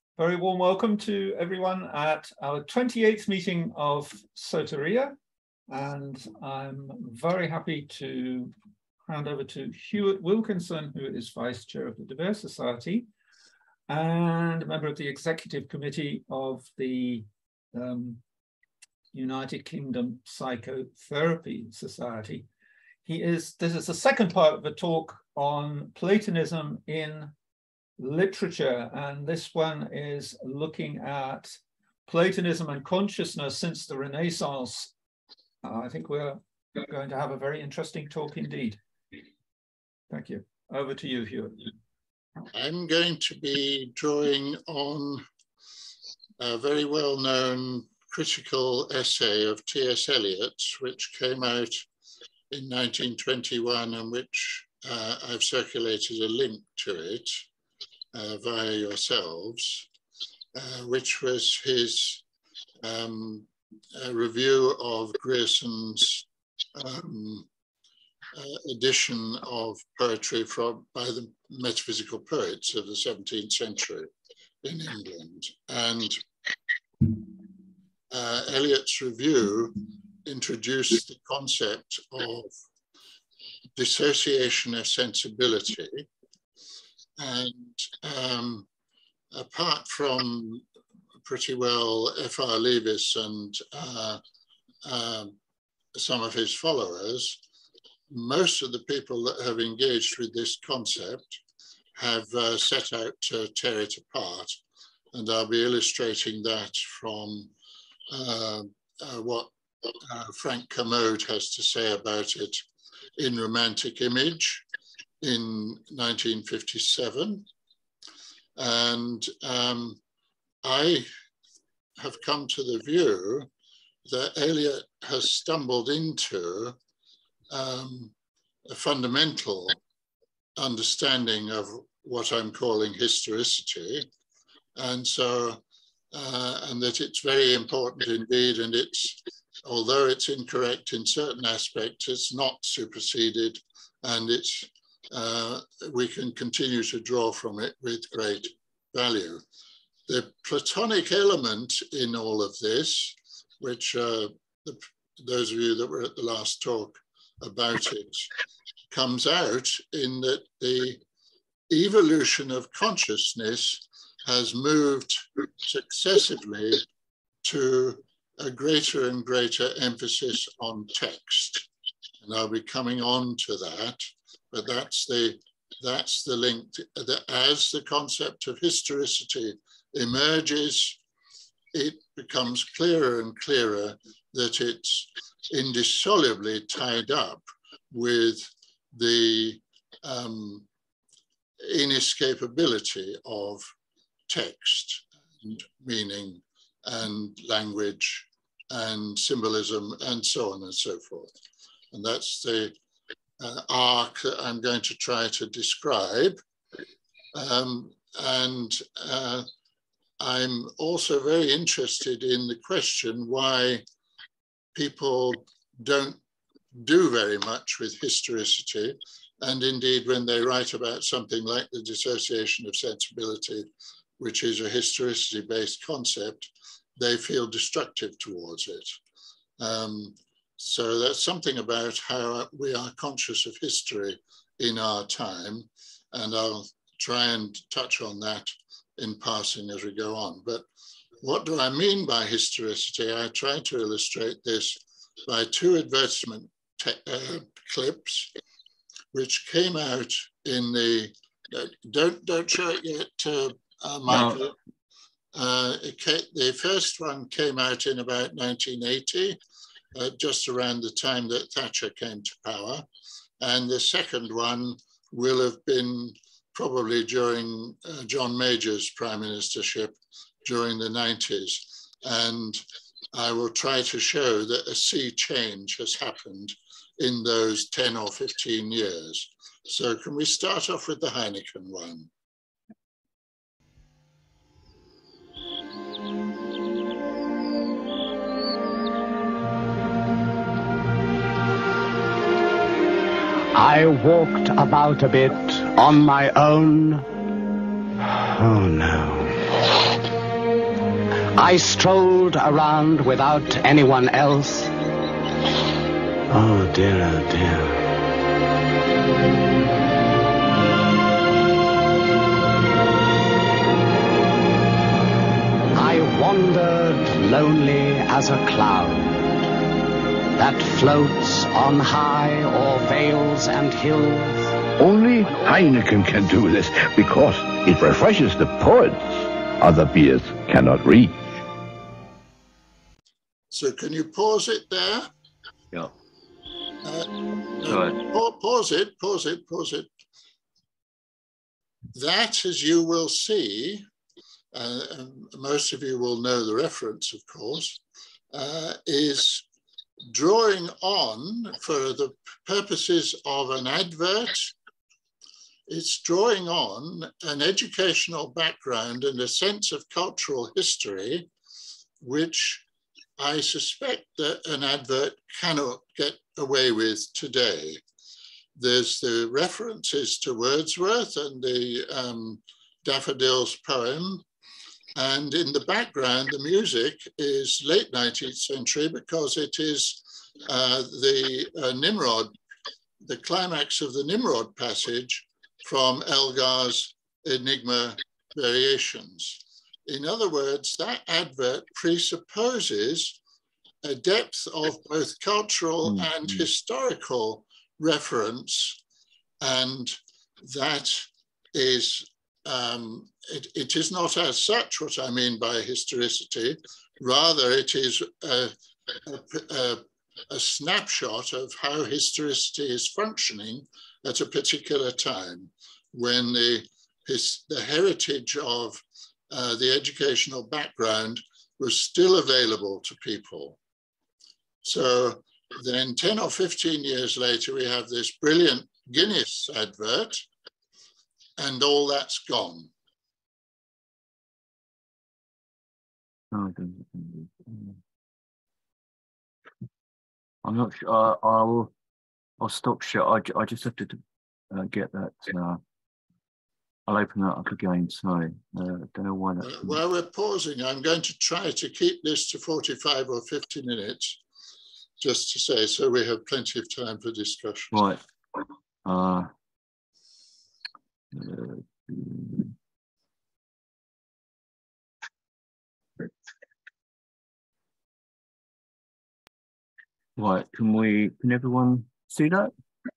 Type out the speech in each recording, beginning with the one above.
Very warm welcome to everyone at our 28th meeting of Soteria, and I'm very happy to hand over to Heward Wilkinson, who is Vice Chair of the Diverse Society and a member of the Executive Committee of the United Kingdom Psychotherapy Society. This is the second part of a talk on Platonism in literature, and this one is looking at Platonism and consciousness since the Renaissance. I think we're going to have a very interesting talk indeed. Thank you. Over to you, Heward. I'm going to be drawing on a very well-known critical essay of T.S. Eliot, which came out in 1921 and which I've circulated a link to it via yourselves, which was his review of Grierson's edition of poetry by the metaphysical poets of the 17th century in England. And Eliot's review introduced the concept of dissociation of sensibility. And apart from pretty well F.R. Leavis and some of his followers, most of the people that have engaged with this concept have set out to tear it apart. And I'll be illustrating that from what Frank Kermode has to say about it in Romantic Image in 1957. And I have come to the view that Eliot has stumbled into a fundamental understanding of what I'm calling historicity. And so, and that it's very important indeed, and although it's incorrect in certain aspects, it's not superseded, and we can continue to draw from it with great value. The Platonic element in all of this, which those of you that were at the last talk about it, comes out in that the evolution of consciousness has moved successively to a greater and greater emphasis on text. And I'll be coming on to that, but that's the link. As the concept of historicity emerges, it becomes clearer and clearer that it's indissolubly tied up with the inescapability of text and meaning and language and symbolism and so on and so forth. And that's the arc that I'm going to try to describe. I'm also very interested in the question why people don't do very much with historicity. And indeed, when they write about something like the dissociation of sensibility, which is a historicity-based concept, they feel destructive towards it. So that's something about how we are conscious of history in our time. And I'll try and touch on that in passing as we go on. But what do I mean by historicity? I try to illustrate this by two advertisement clips, which came out in the, don't show it yet, Michael. No. The first one came out in about 1980, just around the time that Thatcher came to power. And the second one will have been probably during John Major's prime ministership during the 90s. And I will try to show that a sea change has happened in those 10 or 15 years. So can we start off with the Heineken one? I walked about a bit on my own. Oh no. I strolled around without anyone else. Oh dear, oh dear. I wandered lonely as a cloud that floats on high o'er vales and hills. Only Heineken can do this because it refreshes the poets. Other beers cannot reach. So can you pause it there? Yeah. No, pause it. That, as you will see, most of you will know the reference, of course, is drawing on, for the purposes of an advert, it's drawing on an educational background and a sense of cultural history, which I suspect that an advert cannot get away with today. There's the references to Wordsworth and the Daffodils poem. And in the background, the music is late 19th century because it is the Nimrod, the climax of the Nimrod passage from Elgar's Enigma Variations. In other words, that advert presupposes a depth of both cultural and historical reference, and that is, it is not as such what I mean by historicity. Rather, it is a snapshot of how historicity is functioning at a particular time, when the heritage of the educational background was still available to people. So then 10 or 15 years later, we have this brilliant Guinness advert, and all that's gone. I'm not sure. I'll stop share. I just have to get that. I'll open that up again. Sorry, don't know why that. While we're pausing, I'm going to try to keep this to 45 or 50 minutes, just to say, so we have plenty of time for discussion. Right. Right. Can everyone see that?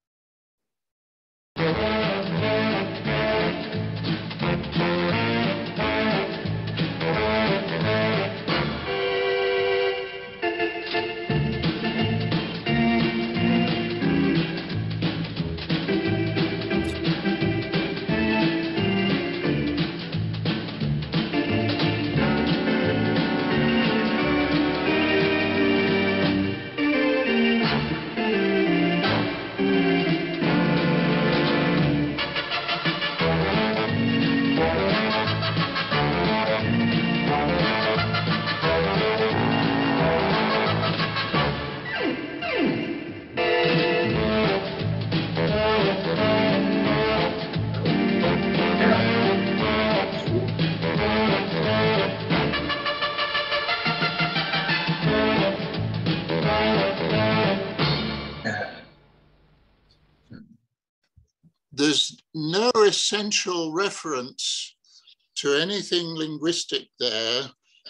There's no essential reference to anything linguistic there.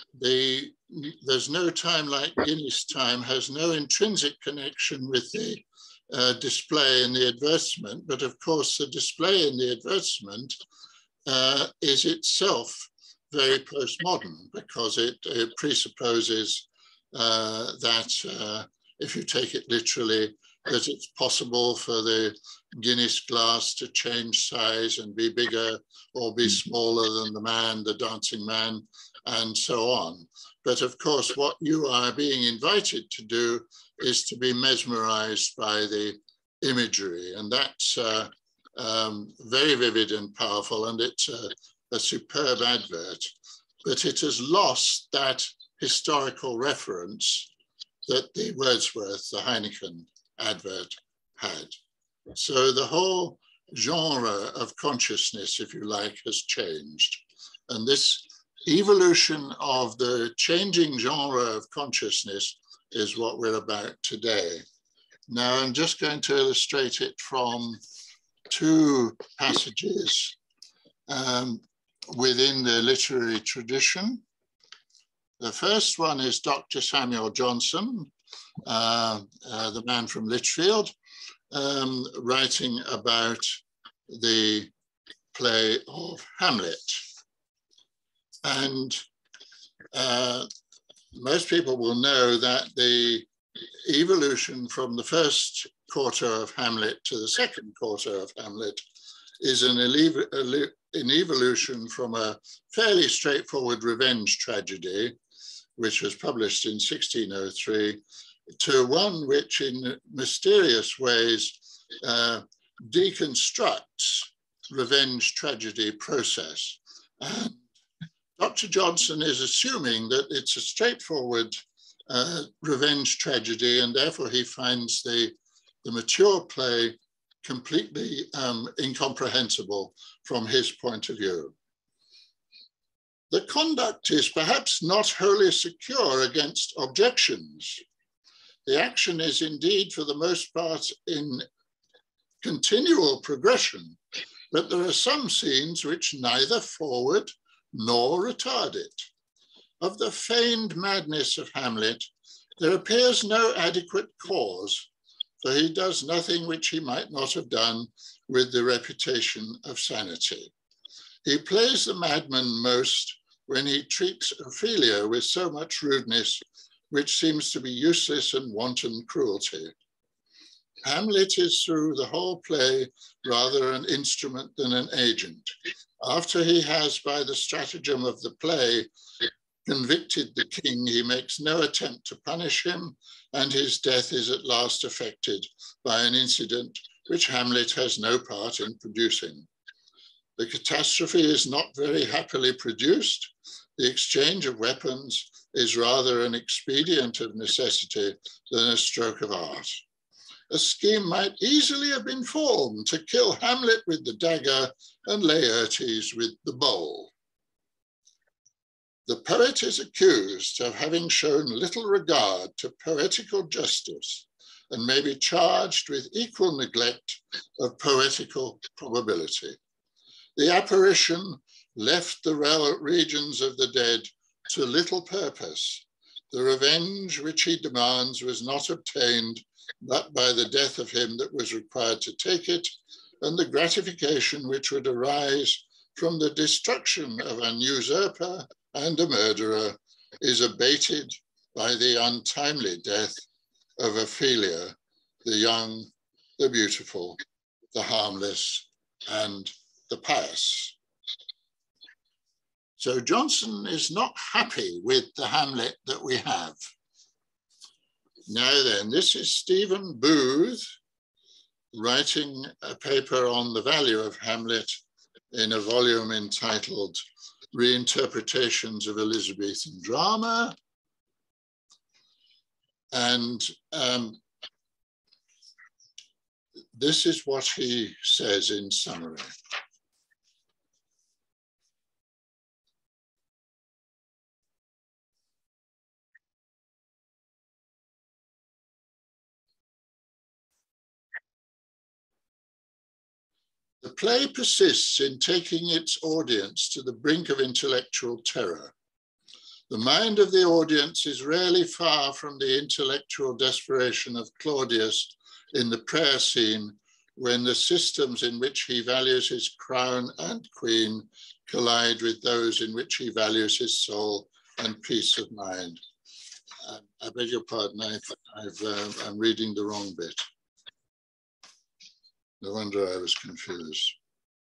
There's no time like Guinness time, has no intrinsic connection with the display in the advertisement. But of course, the display in the advertisement is itself very postmodern, because it presupposes that if you take it literally, that it's possible for the Guinness glass to change size and be bigger or be smaller than the man, the dancing man, and so on. But of course, what you are being invited to do is to be mesmerized by the imagery. And that's very vivid and powerful, and it's a superb advert. But it has lost that historical reference that the Wordsworth, the Heineken advert had. So the whole genre of consciousness, if you like, has changed. And this evolution of the changing genre of consciousness is what we're about today. Now, I'm just going to illustrate it from two passages within the literary tradition. The first one is Dr. Samuel Johnson, the man from Lichfield, writing about the play of Hamlet. And most people will know that the evolution from the first quarter of Hamlet to the second quarter of Hamlet is an evolution from a fairly straightforward revenge tragedy, which was published in 1603, to one which in mysterious ways deconstructs revenge tragedy process. And Dr. Johnson is assuming that it's a straightforward revenge tragedy, and therefore he finds the mature play completely incomprehensible from his point of view. The conduct is perhaps not wholly secure against objections. The action is indeed, for the most part, in continual progression, but there are some scenes which neither forward nor retard it. Of the feigned madness of Hamlet, there appears no adequate cause, for he does nothing which he might not have done with the reputation of sanity. He plays the madman most when he treats Ophelia with so much rudeness, which seems to be useless and wanton cruelty. Hamlet is through the whole play rather an instrument than an agent. After he has, by the stratagem of the play, convicted the king, he makes no attempt to punish him, and his death is at last effected by an incident which Hamlet has no part in producing. The catastrophe is not very happily produced. The exchange of weapons is rather an expedient of necessity than a stroke of art. A scheme might easily have been formed to kill Hamlet with the dagger and Laertes with the bowl. The poet is accused of having shown little regard to poetical justice and may be charged with equal neglect of poetical probability. The apparition left the regions of the dead to little purpose. The revenge which he demands was not obtained but by the death of him that was required to take it, and the gratification which would arise from the destruction of an usurper and a murderer is abated by the untimely death of Ophelia, the young, the beautiful, the harmless, and the pious. So Johnson is not happy with the Hamlet that we have. Now then, this is Stephen Booth writing a paper on the value of Hamlet in a volume entitled Reinterpretations of Elizabethan Drama. And this is what he says in summary. The play persists in taking its audience to the brink of intellectual terror. The mind of the audience is rarely far from the intellectual desperation of Claudius in the prayer scene, when the systems in which he values his crown and queen collide with those in which he values his soul and peace of mind. I beg your pardon, I'm reading the wrong bit. No wonder I was confused.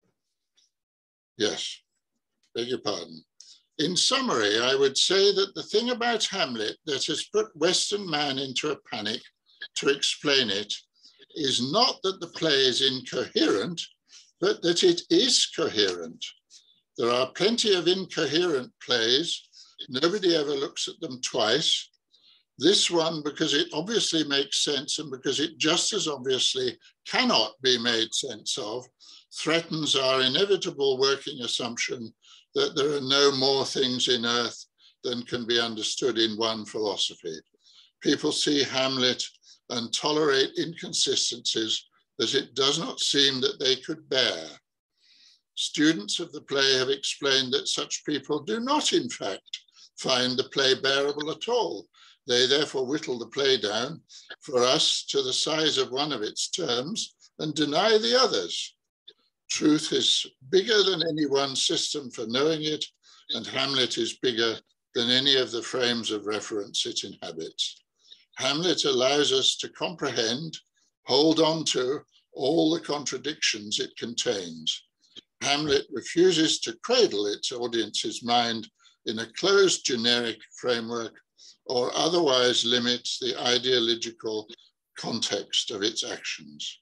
Yes, beg your pardon. In summary, I would say that the thing about Hamlet that has put Western man into a panic to explain it is not that the play is incoherent, but that it is coherent. There are plenty of incoherent plays. Nobody ever looks at them twice. This one, because it obviously makes sense and because it just as obviously cannot be made sense of, threatens our inevitable working assumption that there are no more things in earth than can be understood in one philosophy. People see Hamlet and tolerate inconsistencies that it does not seem that they could bear. Students of the play have explained that such people do not, in fact, find the play bearable at all. They therefore whittle the play down for us to the size of one of its terms and deny the others. Truth is bigger than any one system for knowing it, and Hamlet is bigger than any of the frames of reference it inhabits. Hamlet allows us to comprehend, hold on to all the contradictions it contains. Hamlet refuses to cradle its audience's mind in a closed generic framework or otherwise limits the ideological context of its actions.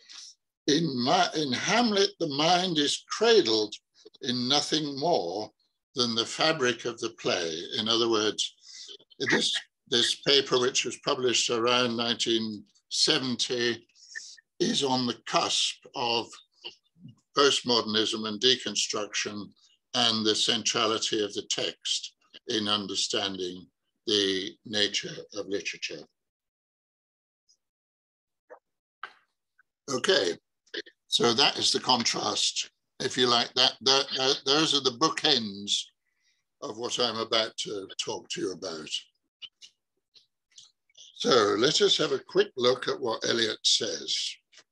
In Hamlet, the mind is cradled in nothing more than the fabric of the play. In other words, this paper, which was published around 1970, is on the cusp of postmodernism and deconstruction and the centrality of the text in understanding the nature of literature. Okay, so that is the contrast, if you like. Those are the bookends of what I'm about to talk to you about. So let us have a quick look at what Eliot says.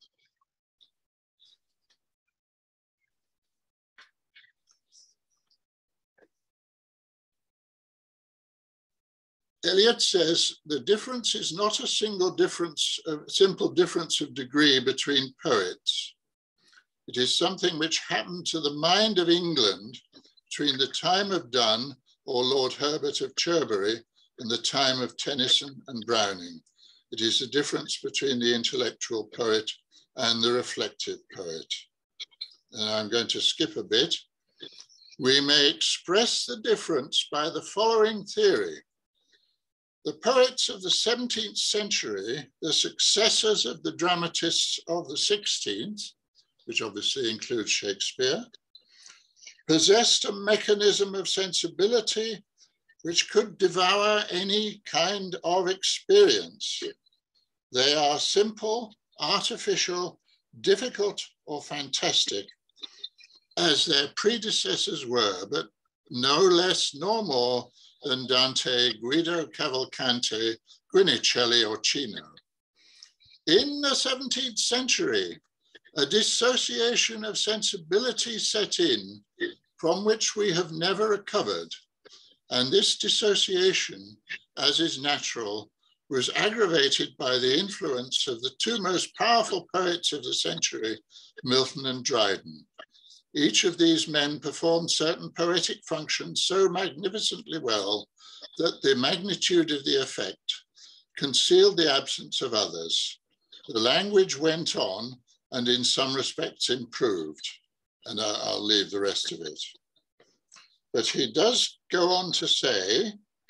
Eliot says the difference is not a simple difference of degree between poets. It is something which happened to the mind of England between the time of Donne or Lord Herbert of Cherbury and the time of Tennyson and Browning. It is the difference between the intellectual poet and the reflective poet. And I'm going to skip a bit. We may express the difference by the following theory. The poets of the 17th century, the successors of the dramatists of the 16th, which obviously includes Shakespeare, possessed a mechanism of sensibility which could devour any kind of experience. They are simple, artificial, difficult, or fantastic, as their predecessors were, but no less nor more than Dante, Guido Cavalcanti, Guinicelli, or Cino. In the 17th century, a dissociation of sensibility set in from which we have never recovered. And this dissociation, as is natural, was aggravated by the influence of the two most powerful poets of the century, Milton and Dryden. Each of these men performed certain poetic functions so magnificently well that the magnitude of the effect concealed the absence of others. The language went on and in some respects improved, and I'll leave the rest of it. But he does go on to say,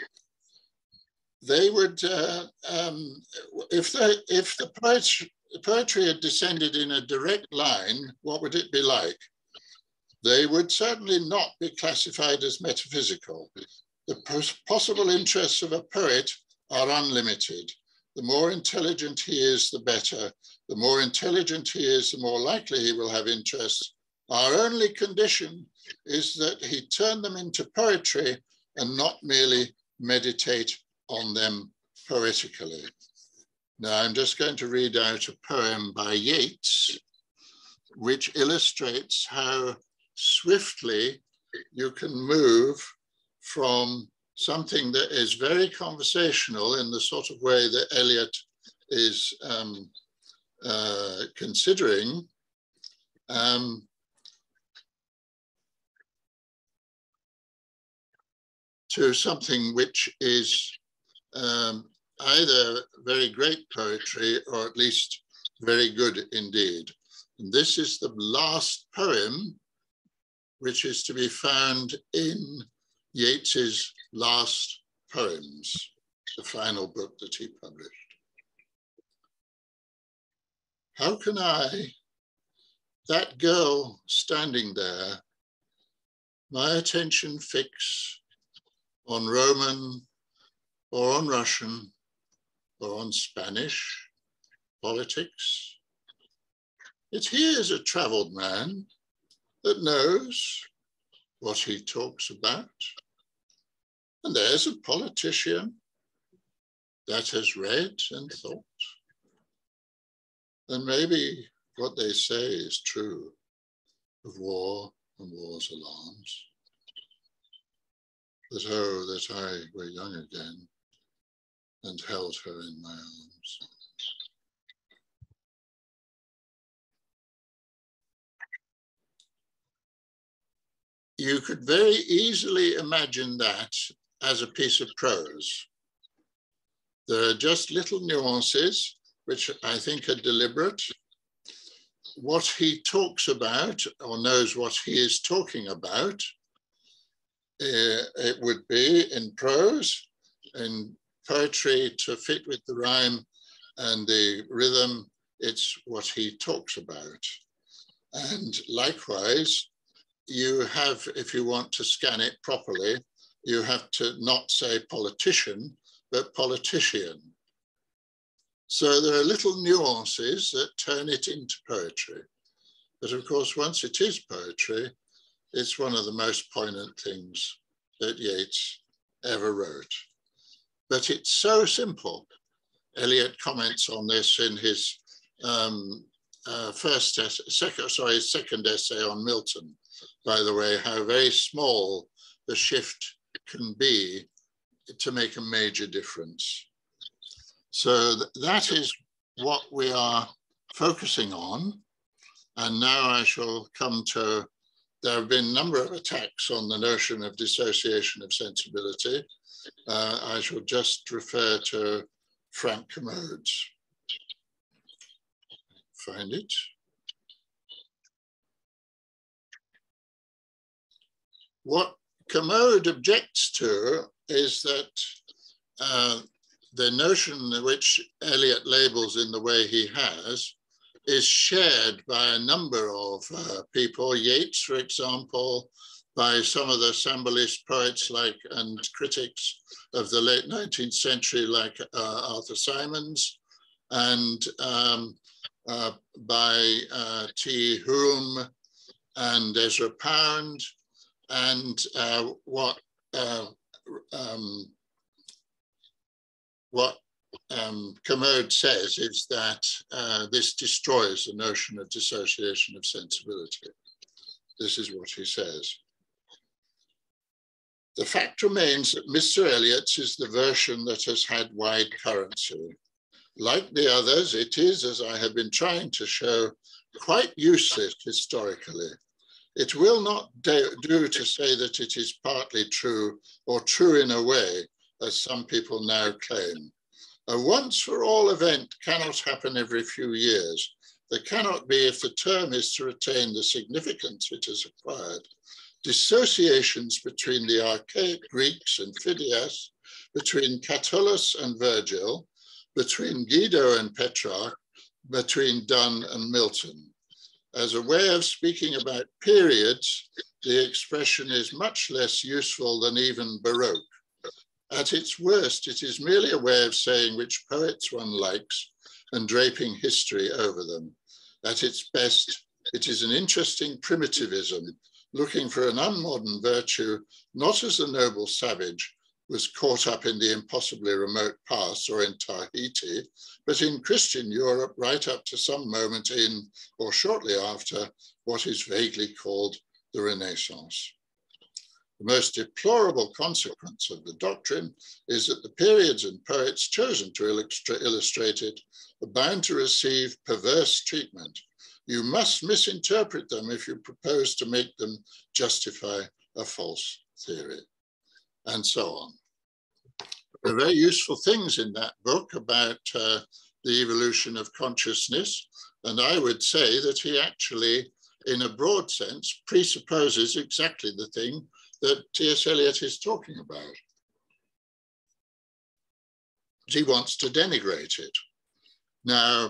they would, if the poetry had descended in a direct line, what would it be like? They would certainly not be classified as metaphysical. The possible interests of a poet are unlimited. The more intelligent he is, the better. The more intelligent he is, the more likely he will have interests. Our only condition is that he turn them into poetry and not merely meditate on them poetically. Now, I'm just going to read out a poem by Yeats, which illustrates how swiftly you can move from something that is very conversational in the sort of way that Eliot is considering, to something which is either very great poetry or at least very good indeed. And this is the last poem, which is to be found in Yeats's last poems. the final book that he published. How can I, that girl standing there, my attention fix on Roman or on Russian or on Spanish politics? Yet he is a traveled man that knows what he talks about. And there's a politician that has read and thought. And maybe what they say is true of war and war's alarms. That, oh, that I were young again and held her in my arms. You could very easily imagine that as a piece of prose. There are just little nuances which I think are deliberate. What he talks about or knows what he is talking about, it would be in prose, in poetry to fit with the rhyme and the rhythm, it's what he talks about. And likewise, you have, if you want to scan it properly, you have to not say politician, but politician. So there are little nuances that turn it into poetry. But of course, once it is poetry, it's one of the most poignant things that Yeats ever wrote. But it's so simple. Eliot comments on this in his second essay on Milton, by the way, how very small the shift can be to make a major difference. So that is what we are focusing on. And now I shall come to, there have been a number of attacks on the notion of dissociation of sensibility. I shall just refer to Frank Commode's. Find it. What Commode objects to is that the notion which Eliot labels in the way he has is shared by a number of people, Yeats, for example, by some of the symbolist poets like and critics of the late 19th century like Arthur Symons, and by T. Hume and Ezra Pound, and what Commode says is that this destroys the notion of dissociation of sensibility. This is what he says. The fact remains that Mr. Eliot's is the version that has had wide currency. Like the others, it is, as I have been trying to show, quite useless historically. It will not do to say that it is partly true or true in a way, as some people now claim. A once-for-all event cannot happen every few years. There cannot be if the term is to retain the significance it has acquired. Dissociations between the archaic Greeks and Phidias, between Catullus and Virgil, between Guido and Petrarch, between Donne and Milton. As a way of speaking about periods, the expression is much less useful than even Baroque. At its worst, it is merely a way of saying which poets one likes and draping history over them. At its best, it is an interesting primitivism, looking for an unmodern virtue, not as the noble savage was caught up in the impossibly remote past or in Tahiti, but in Christian Europe right up to some moment in or shortly after what is vaguely called the Renaissance. The most deplorable consequence of the doctrine is that the periods and poets chosen to illustrate it are bound to receive perverse treatment. You must misinterpret them if you propose to make them justify a false theory, and so on. There are very useful things in that book about the evolution of consciousness, and I would say that he actually, in a broad sense, presupposes exactly the thing that T.S. Eliot is talking about. he wants to denigrate it. Now,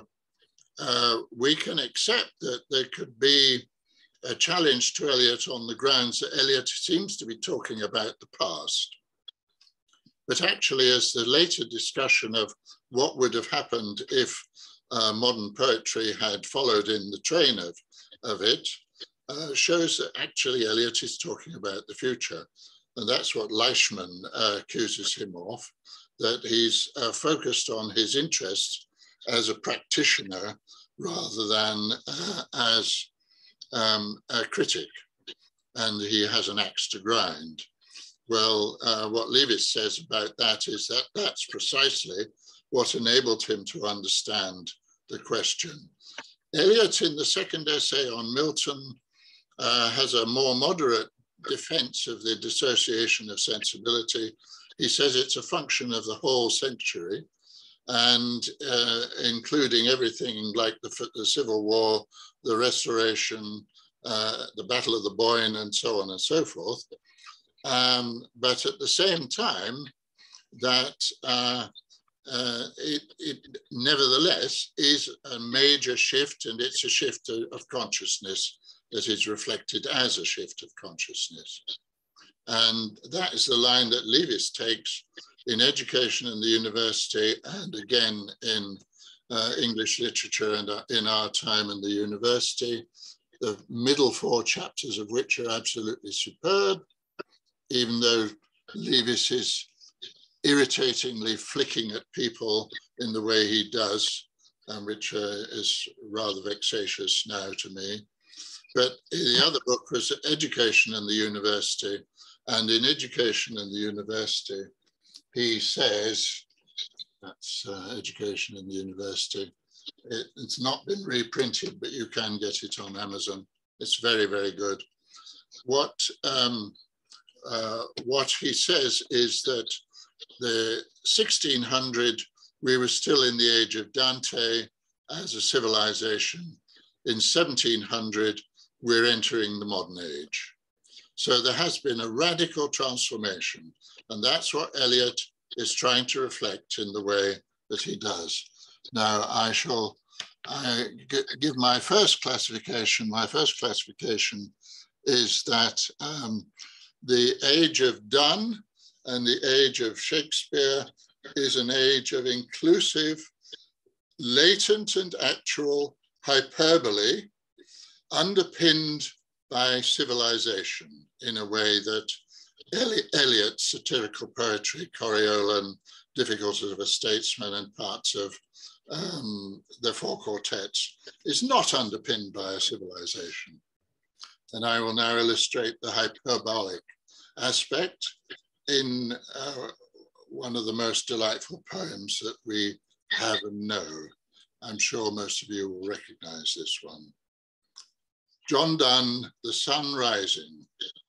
we can accept that there could be a challenge to Eliot on the grounds that Eliot seems to be talking about the past. But actually, as the later discussion of what would have happened if modern poetry had followed in the train of it, shows that actually Eliot is talking about the future. And that's what Leishman accuses him of, that he's focused on his interests as a practitioner rather than as a critic, and he has an axe to grind. Well, what Lewis says about that is that that's precisely what enabled him to understand the question. Eliot, in the second essay on Milton, has a more moderate defense of the dissociation of sensibility. He says it's a function of the whole century, and including everything like the Civil War, the Restoration, the Battle of the Boyne, and so on and so forth. But at the same time, that it nevertheless is a major shift, and it's a shift of consciousness that is reflected as a shift of consciousness. And that is the line that Lewis takes in Education and the University, and again in English literature and in Our Time and the University, the middle 4 chapters of which are absolutely superb, even though Lewis is irritatingly flicking at people in the way he does, which is rather vexatious now to me. But the other book was Education and the University. And in Education and the University, he says, that's Education in the University. It's not been reprinted, but you can get it on Amazon. It's very, very good. What he says is that the 1600, we were still in the age of Dante as a civilization. In 1700, we're entering the modern age. So there has been a radical transformation, and that's what Eliot is trying to reflect in the way that he does. Now, I give my first classification. My first classification is that the age of Donne and the age of Shakespeare is an age of inclusive, latent and actual hyperbole, underpinned by civilization in a way that Eliot's satirical poetry, Coriolan, Difficulties of a Statesman, and parts of the 4 quartets is not underpinned by a civilization. And I will now illustrate the hyperbolic aspect in one of the most delightful poems that we have and know. I'm sure most of you will recognize this one. John Donne, The Sun Rising.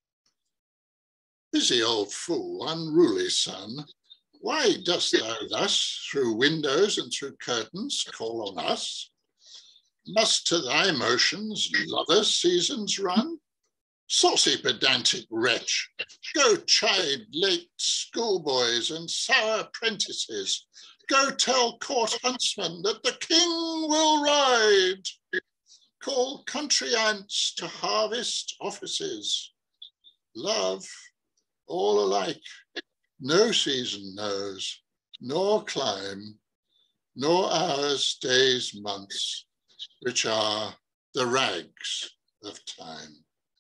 Busy old fool, unruly sun, why dost thou thus through windows and through curtains call on us? Must to thy motions lover seasons run? Saucy pedantic wretch, go chide late schoolboys and sour apprentices. Go tell court huntsmen that the king will ride. Call country ants to harvest offices. Love, all alike, no season knows, nor clime, nor hours, days, months, which are the rags of time.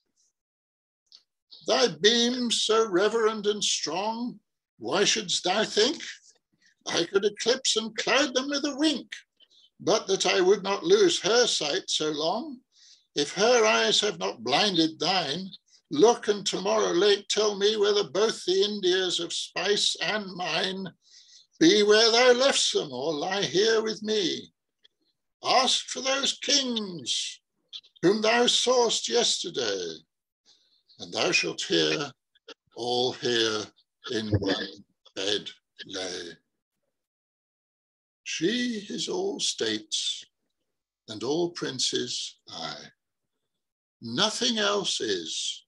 Thy beams so reverend and strong, why shouldst thou think I could eclipse and cloud them with a wink? But that I would not lose her sight so long, if her eyes have not blinded thine, look and tomorrow late tell me whether both the Indias of spice and mine be where thou left'st them or lie here with me. Ask for those kings whom thou saw'st yesterday, and thou shalt hear all here in one bed lay. She is all states and all princes I. Nothing else is.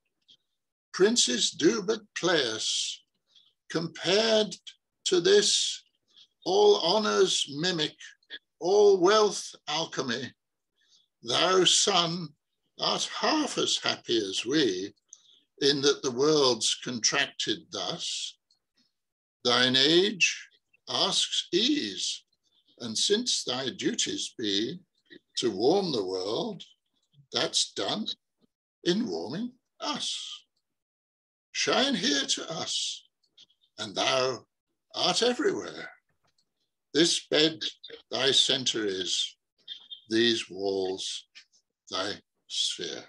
Princes do but play us. Compared to this, all honours mimic, all wealth alchemy. Thou, son, art half as happy as we, in that the world's contracted thus. Thine age asks ease, and since thy duties be to warm the world, that's done in warming us. Shine here to us, and thou art everywhere. This bed thy centre is, these walls thy sphere.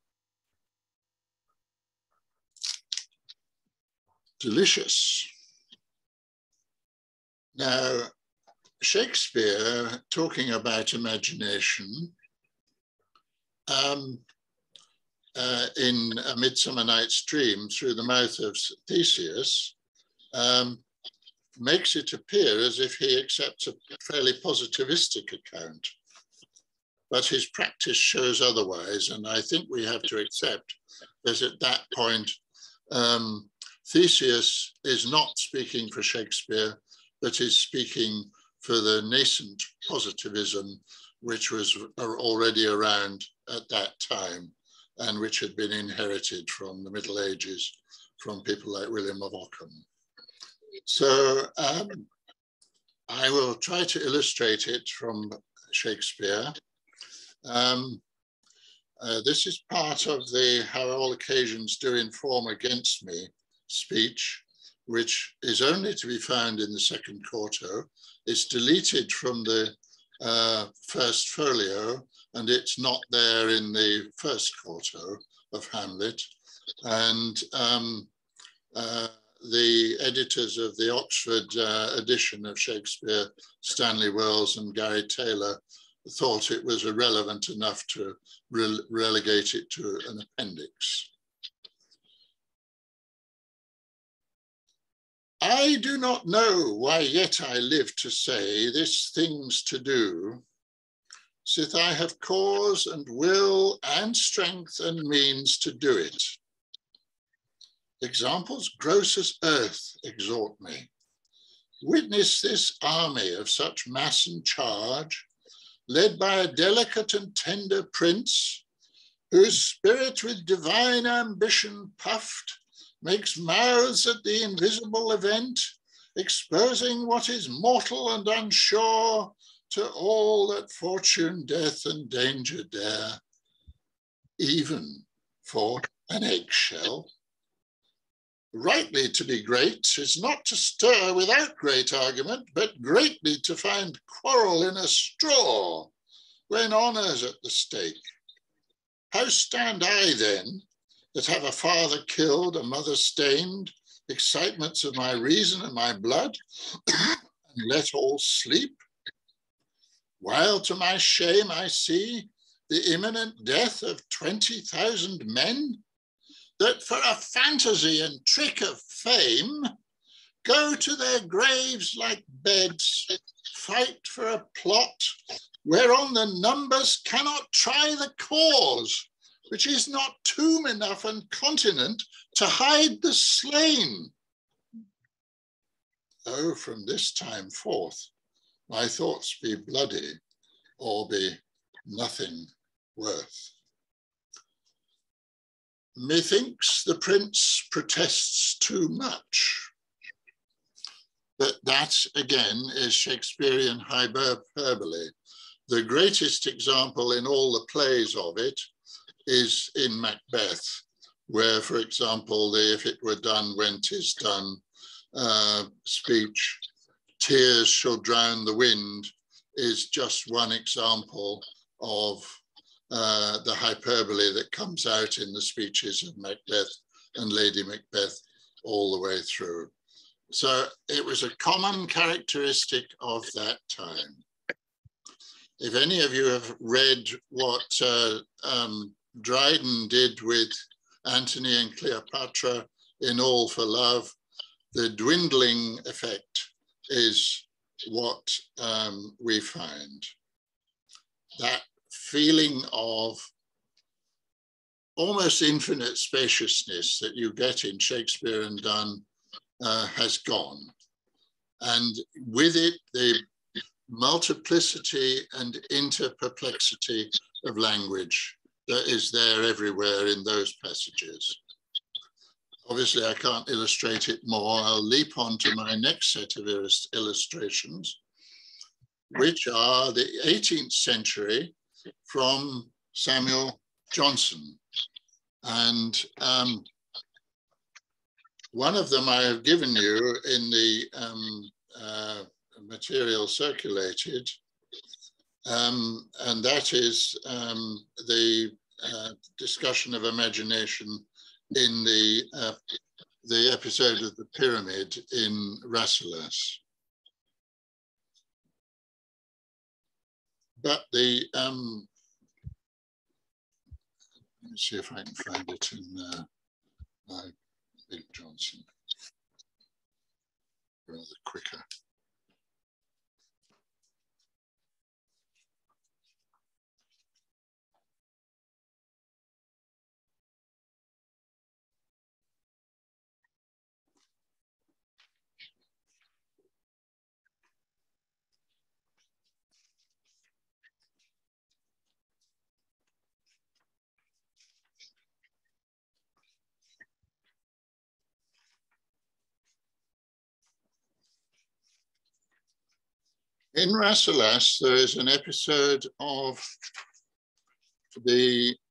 Delicious. Now, Shakespeare, talking about imagination, in A Midsummer Night's Dream, through the mouth of Theseus, makes it appear as if he accepts a fairly positivistic account. But his practice shows otherwise, and I think we have to accept that at that point, Theseus is not speaking for Shakespeare, but is speaking for the nascent positivism which was already around at that time and which had been inherited from the Middle Ages from people like William of Ockham. So I will try to illustrate it from Shakespeare. This is part of the How All Occasions Do Inform Against Me speech, which is only to be found in the second quarto. It's deleted from the first folio, and it's not there in the first quarto of Hamlet. And the editors of the Oxford edition of Shakespeare, Stanley Wells and Gary Taylor, thought it was irrelevant enough to relegate it to an appendix. I do not know why yet I live to say this thing's to do, sith I have cause and will and strength and means to do it. Examples gross as earth exhort me. Witness this army of such mass and charge, led by a delicate and tender prince, whose spirit with divine ambition puffed, makes mouths at the invisible event, exposing what is mortal and unsure to all that fortune, death, and danger dare, even for an eggshell. Rightly to be great is not to stir without great argument, but greatly to find quarrel in a straw when honour's at the stake. How stand I then, that have a father killed, a mother stained, excitements of my reason and my blood, and let all sleep? While to my shame I see the imminent death of 20,000 men, that for a fantasy and trick of fame, go to their graves like beds, fight for a plot, whereon the numbers cannot try the cause, which is not tomb enough and continent to hide the slain. Oh, from this time forth, my thoughts be bloody or be nothing worth. Methinks the prince protests too much, but that again is Shakespearean hyperbole. The greatest example in all the plays of it is in Macbeth, where, for example, the "if it were done when 'tis done" speech, "tears shall drown the wind," is just one example of the hyperbole that comes out in the speeches of Macbeth and Lady Macbeth all the way through. So it was a common characteristic of that time. If any of you have read what Dryden did with Antony and Cleopatra in All for Love, the dwindling effect is what we find. That feeling of almost infinite spaciousness that you get in Shakespeare and Donne has gone. and with it, the multiplicity and interperplexity of language that is there everywhere in those passages. Obviously, I can't illustrate it more. I'll leap on to my next set of illustrations, which are the 18th century from Samuel Johnson. And one of them I have given you in the material circulated, and that is the discussion of imagination in the episode of the pyramid in Rasselas. But the, let me see if I can find it in my Big Johnson, rather quicker. In Rasselas, there is an episode of the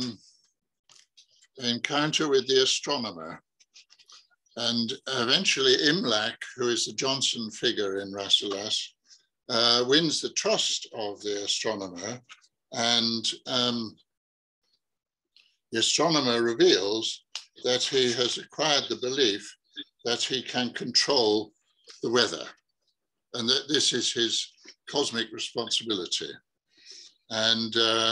encounter with the astronomer. And eventually Imlac, who is the Johnson figure in Rasselas, wins the trust of the astronomer. And the astronomer reveals that he has acquired the belief that he can control the weather, and that this is his cosmic responsibility. And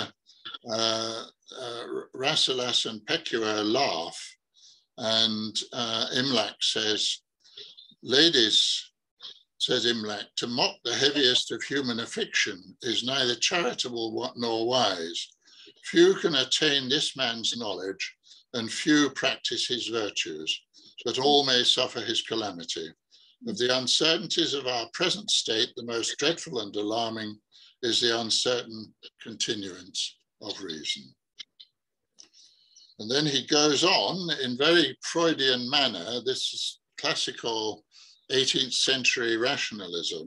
Rasselas and Pekuah laugh, and Imlac says, "Ladies," says Imlac, "to mock the heaviest of human affliction is neither charitable nor wise. Few can attain this man's knowledge, and few practice his virtues, but all may suffer his calamity. Of the uncertainties of our present state, the most dreadful and alarming is the uncertain continuance of reason." And then he goes on in very Freudian manner. This is classical 18th century rationalism,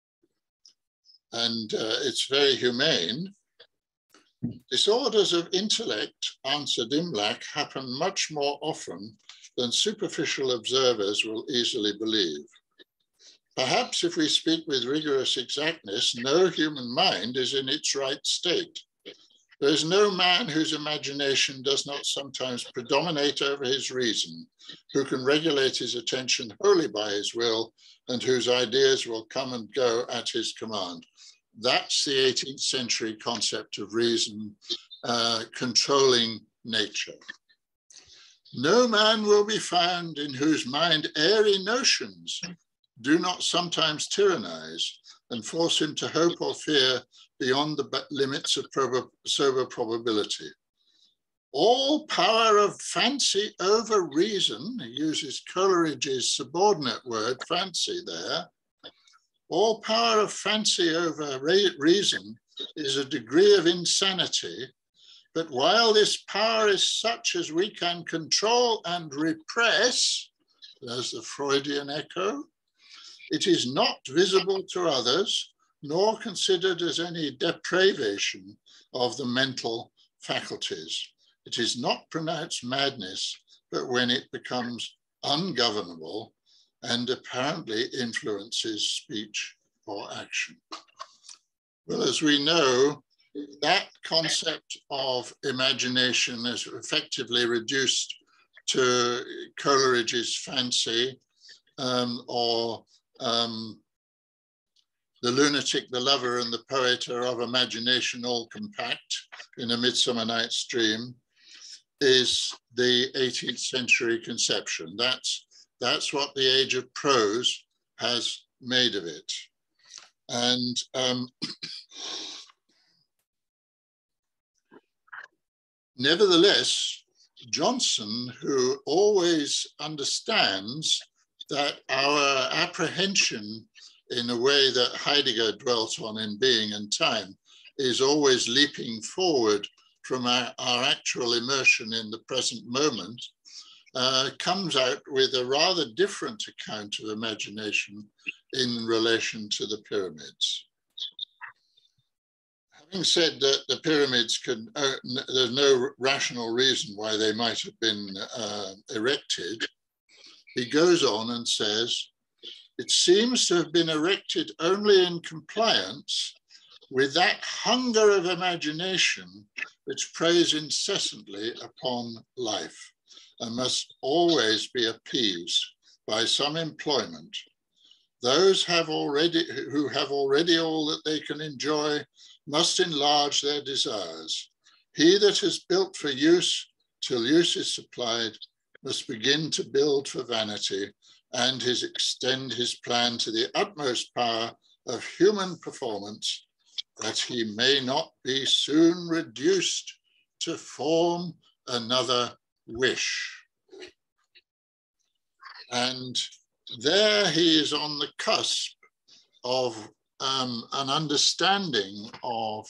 and it's very humane. "Disorders of intellect," answered Imlac, "happen much more often than superficial observers will easily believe. Perhaps if we speak with rigorous exactness, no human mind is in its right state. There is no man whose imagination does not sometimes predominate over his reason, who can regulate his attention wholly by his will, and whose ideas will come and go at his command." That's the 18th century concept of reason controlling nature. "No man will be found in whose mind airy notions do not sometimes tyrannize and force him to hope or fear beyond the limits of sober probability. All power of fancy over reason," he uses Coleridge's subordinate word, fancy there, "all power of fancy over reason is a degree of insanity, but while this power is such as we can control and repress," there's the Freudian echo, "it is not visible to others, nor considered as any depravation of the mental faculties. It is not pronounced madness, but when it becomes ungovernable and apparently influences speech or action." Well, as we know, that concept of imagination is effectively reduced to Coleridge's fancy, or "the lunatic, the lover, and the poet are of imagination all compact in a Midsummer Night's Dream," is the 18th century conception. That's what the age of prose has made of it. And nevertheless, Johnson, who always understands that our apprehension, in a way that Heidegger dwelt on in Being and Time, is always leaping forward from our actual immersion in the present moment, comes out with a rather different account of imagination in relation to the pyramids. Having said that the pyramids can, there's no rational reason why they might have been erected, he goes on and says, it seems to have been erected only in compliance with that hunger of imagination which preys incessantly upon life and must always be appeased by some employment. Those who have already all that they can enjoy must enlarge their desires. He that has built for use till use is supplied must begin to build for vanity and extend his plan to the utmost power of human performance, that he may not be soon reduced to form another wish. And there he is on the cusp of an understanding of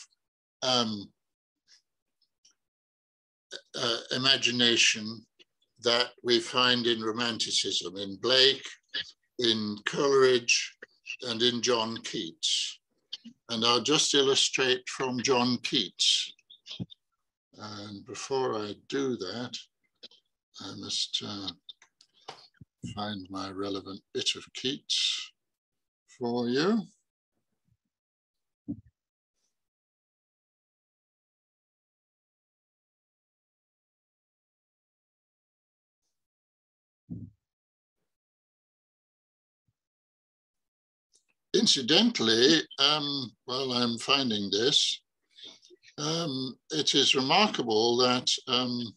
imagination that we find in Romanticism, in Blake, in Coleridge, and in John Keats. And I'll just illustrate from John Keats. And before I do that, I must find my relevant bit of Keats for you. Incidentally, while I'm finding this, it is remarkable that and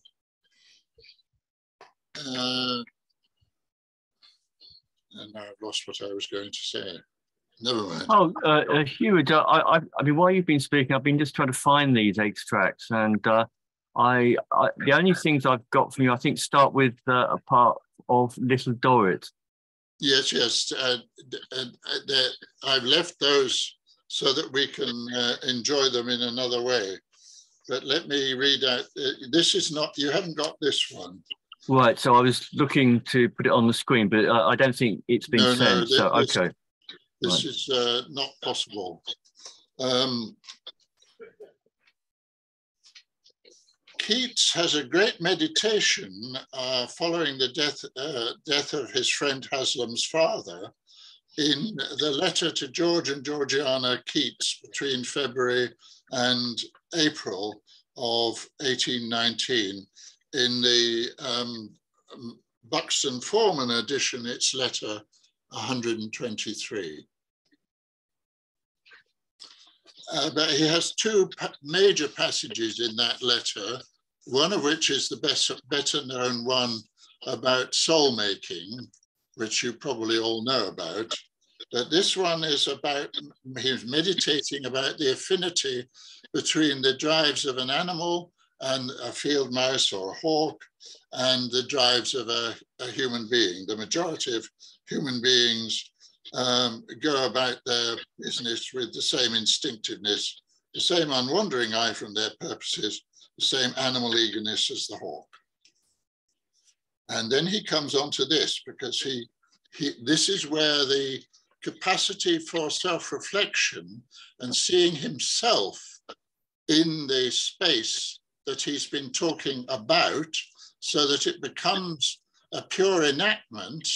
now I've lost what I was going to say. Never mind. Oh, Heward, I mean, while you've been speaking, I've been just trying to find these extracts, and the only things I've got from you, I think, start with a part of Little Dorrit. Yes, yes. I've left those so that we can enjoy them in another way. But let me read out. This is not, you haven't got this one. Right, so I was looking to put it on the screen, but I don't think it's been sent. So, okay. This is not possible. Keats has a great meditation following the death of his friend Haslam's father in the letter to George and Georgiana Keats between February and April of 1819. In the Buxton Forman edition, it's letter 123. But he has two major passages in that letter, one of which is the better known one about soul making, which you probably all know about. But this one is about, he's meditating about the affinity between the drives of an animal and a field mouse or a hawk and the drives of a human being. The majority of human beings go about their business with the same instinctiveness, the same unwandering eye from their purposes, the same animal eagerness as the hawk. And then he comes on to this, because this is where the capacity for self-reflection and seeing himself in the space that he's been talking about, so that it becomes a pure enactment.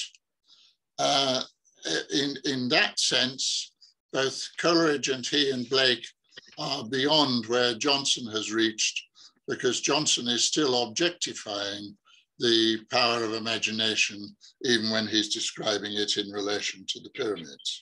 In that sense, both Coleridge and he and Blake are beyond where Johnson has reached, because Johnson is still objectifying the power of imagination, even when he's describing it in relation to the pyramids.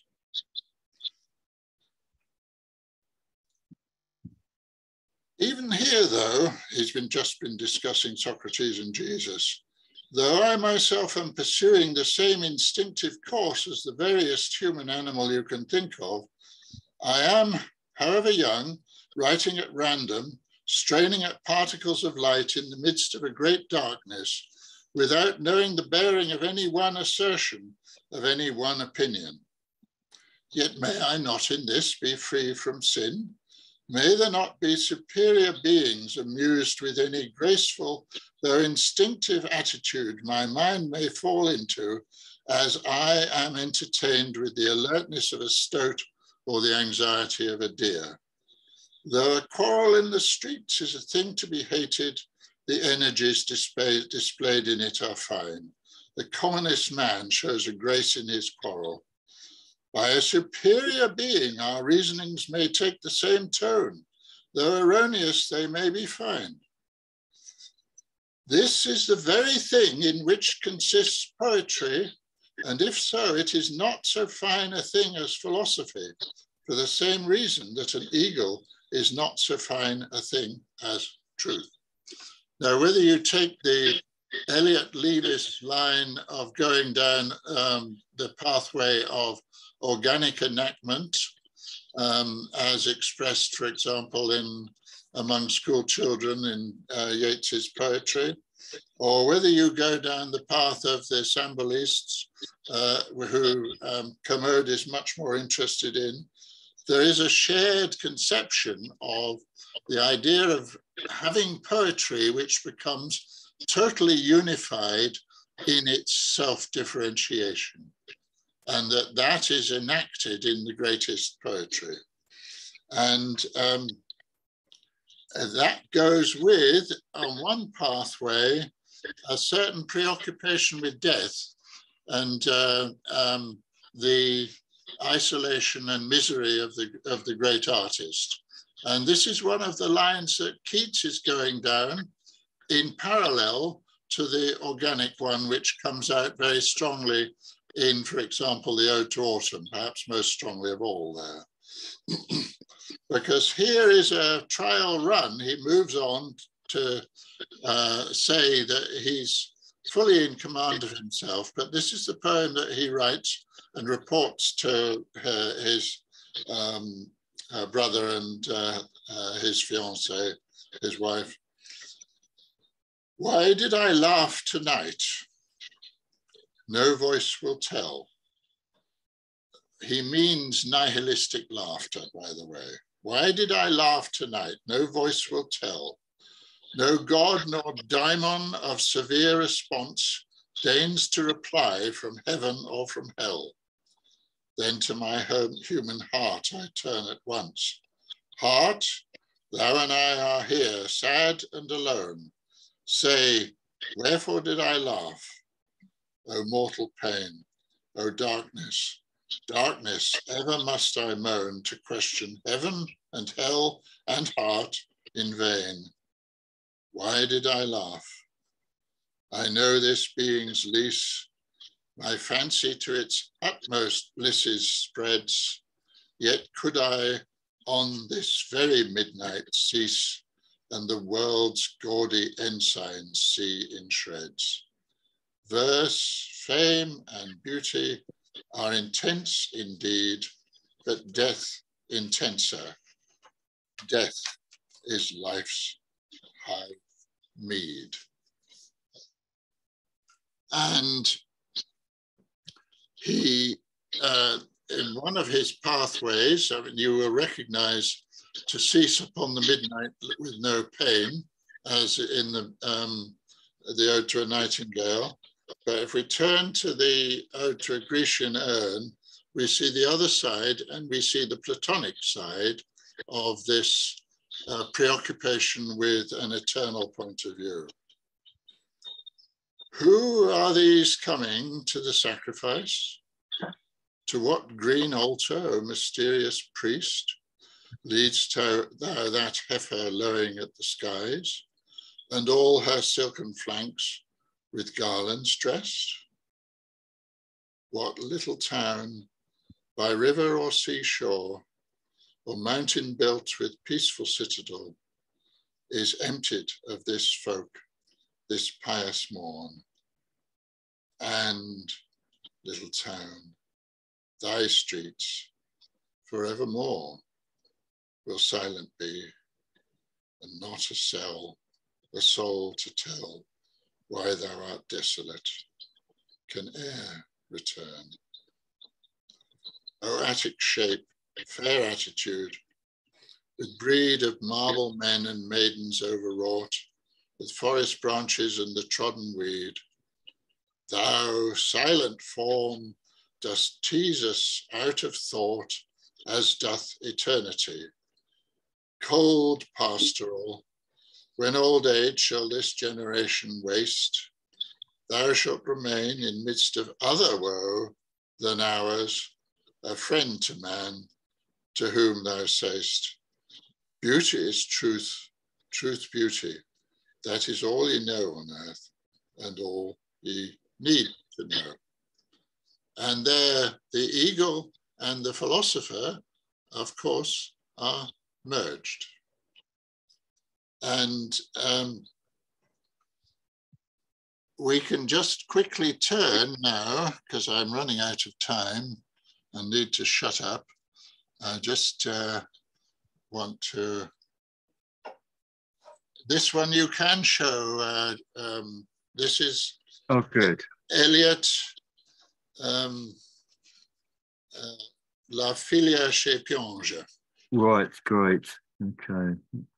Even here, though, he's just been discussing Socrates and Jesus. Though I myself am pursuing the same instinctive course as the veriest human animal you can think of, I am, however young, writing at random, straining at particles of light in the midst of a great darkness, without knowing the bearing of any one assertion, of any one opinion. Yet may I not in this be free from sin? May there not be superior beings amused with any graceful, though instinctive attitude my mind may fall into, as I am entertained with the alertness of a stoat or the anxiety of a deer? Though a quarrel in the streets is a thing to be hated, the energies displayed in it are fine. The commonest man shows a grace in his quarrel. By a superior being, our reasonings may take the same tone, though erroneous they may be fine. This is the very thing in which consists poetry, and if so, it is not so fine a thing as philosophy, for the same reason that an eagle is not so fine a thing as truth. Now, whether you take the Eliot-Leavis line of going down the pathway of organic enactment, as expressed, for example, among school children in Yeats's poetry, or whether you go down the path of the symbolists, who Commode is much more interested in, there is a shared conception of the idea of having poetry which becomes totally unified in its self-differentiation, and that is enacted in the greatest poetry. And that goes with, on one pathway, a certain preoccupation with death and the isolation and misery of the great artist. And this is one of the lines that Keats is going down in parallel to the organic one, which comes out very strongly in, for example, the Ode to Autumn, perhaps most strongly of all there. Because here is a trial run. He moves on to say that he's fully in command of himself, but this is the poem that he writes and reports to his brother and his fiancée, his wife. Why did I laugh tonight? No voice will tell. He means nihilistic laughter, by the way. Why did I laugh tonight? No voice will tell. No god nor daimon of severe response deigns to reply from heaven or from hell. Then to my human heart I turn at once. Heart, thou and I are here, sad and alone. Say, wherefore did I laugh? O mortal pain, O darkness, darkness, ever must I moan to question heaven and hell and heart in vain. Why did I laugh? I know this being's lease, my fancy to its utmost blisses spreads, yet could I on this very midnight cease, and the world's gaudy ensigns see in shreds. Verse, fame, and beauty are intense indeed, but death intenser. Death is life's high meed. And he, in one of his pathways, I mean, you will recognize to cease upon the midnight with no pain, as in the Ode to a Nightingale. But if we turn to the Ode to a Grecian Urn, we see the other side, and we see the Platonic side of this preoccupation with an eternal point of view. Who are these coming to the sacrifice? To what green altar, O mysterious priest, leads thou that heifer lowing at the skies, and all her silken flanks with garlands dressed? What little town, by river or seashore, or mountain built with peaceful citadel, is emptied of this folk, this pious morn? And, little town, thy streets forevermore will silent be, and not a cell, a soul to tell why thou art desolate, can e'er return. O Attic shape, fair attitude, with breed of marble men and maidens overwrought, with forest branches and the trodden weed, thou silent form dost tease us out of thought, as doth eternity. Cold pastoral, when old age shall this generation waste, thou shalt remain in midst of other woe than ours, a friend to man, to whom thou say'st, beauty is truth, truth beauty. That is all ye know on earth, and all ye need to know. And there the eagle and the philosopher, of course, are merged. And we can just quickly turn now, because I'm running out of time and need to shut up. I just want to, this one you can show. This is good. Eliot, La Filia chez Pionge. Right, great. Okay.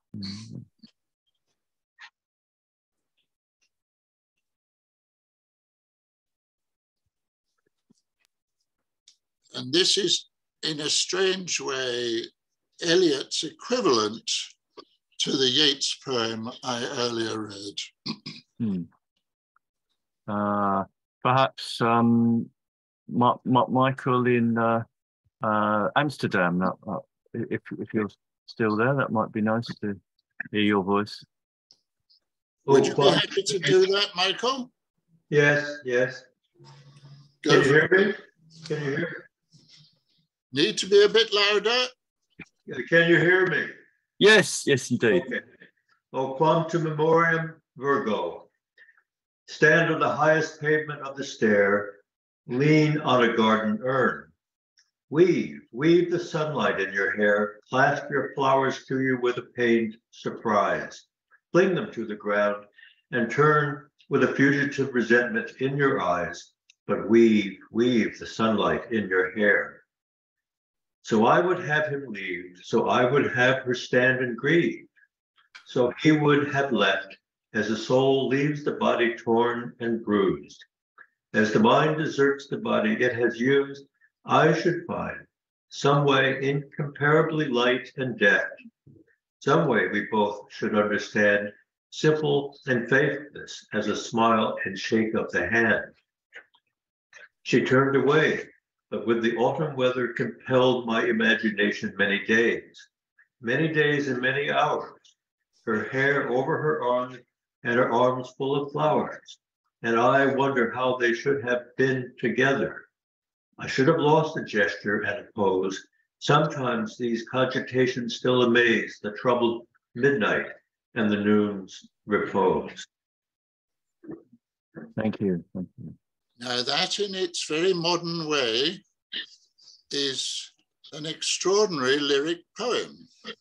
And this is, in a strange way, Eliot's equivalent to the Yeats poem I earlier read. Perhaps Michael in Amsterdam, if you're still there, that might be nice to hear your voice. Would you be happy to do that, Michael? Yes, yes. Can you hear me? Can you hear me? Need to be a bit louder. Can you hear me? Yes, yes, indeed. Okay. O quantum memoriam Virgo, stand on the highest pavement of the stair, lean on a garden urn. Weave the sunlight in your hair, clasp your flowers to you with a pained surprise. Fling them to the ground and turn with a fugitive resentment in your eyes, but weave the sunlight in your hair. So I would have him leave, so I would have her stand and grieve. So he would have left, as the soul leaves the body torn and bruised. As the mind deserts the body it has used, I should find some way incomparably light and deft, some way we both should understand, simple and faithless as a smile and shake of the hand. She turned away, but with the autumn weather compelled my imagination many days and many hours, her hair over her arms and her arms full of flowers. And I wonder how they should have been together. I should have lost a gesture and a pose. Sometimes these cogitations still amaze the troubled midnight and the noon's repose. Thank you. Thank you. Now that in its very modern way is an extraordinary lyric poem.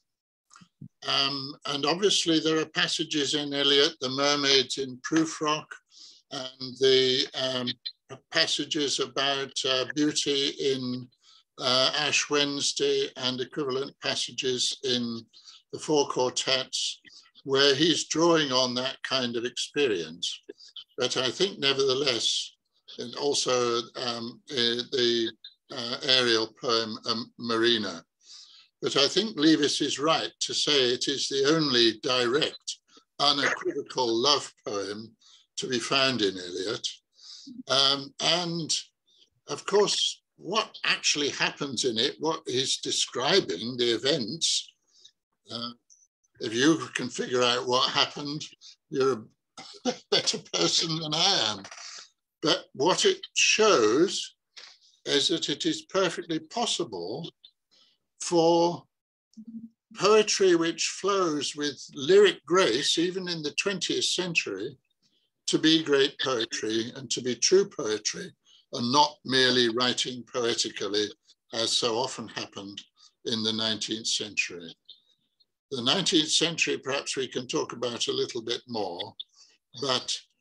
And obviously there are passages in Eliot, the mermaids in Prufrock, and the passages about beauty in Ash Wednesday, and equivalent passages in the four quartets, where he's drawing on that kind of experience. But I think nevertheless, and also the aerial poem Marina. But I think Leavis is right to say it is the only direct, unequivocal love poem to be found in Eliot. And of course, what actually happens in it, what he's describing, the events, if you can figure out what happened, you're a better person than I am. But what it shows is that it is perfectly possible for poetry which flows with lyric grace, even in the 20th century, to be great poetry and to be true poetry, and not merely writing poetically, as so often happened in the 19th century. The 19th century, perhaps we can talk about a little bit more, but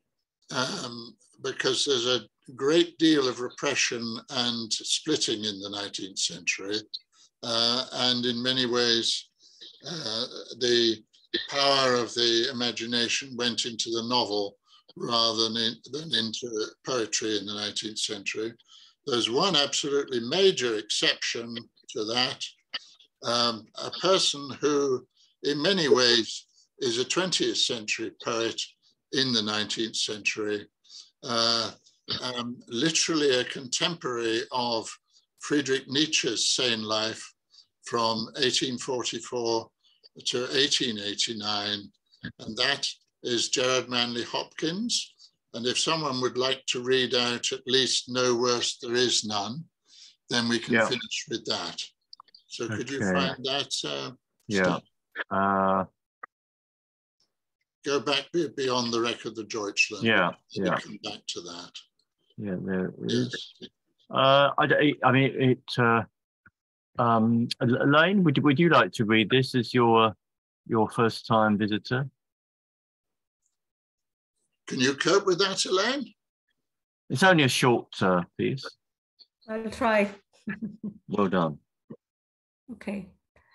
because there's a great deal of repression and splitting in the 19th century. And in many ways, the power of the imagination went into the novel rather than into poetry in the 19th century. There's one absolutely major exception to that, a person who in many ways is a 20th century poet in the 19th century, literally a contemporary of Friedrich Nietzsche's Sane Life from 1844 to 1889, and that is Gerard Manley Hopkins. And if someone would like to read out at least No Worse There Is None, then we can finish with that. So could you find that? Go back beyond the Wreck of the Deutschland. We'll come back to that. Yeah, there it is. I mean, Elaine, would you like to read this as your first time visitor? Can you cope with that, Elaine? It's only a short piece. I'll try. Well done. Okay.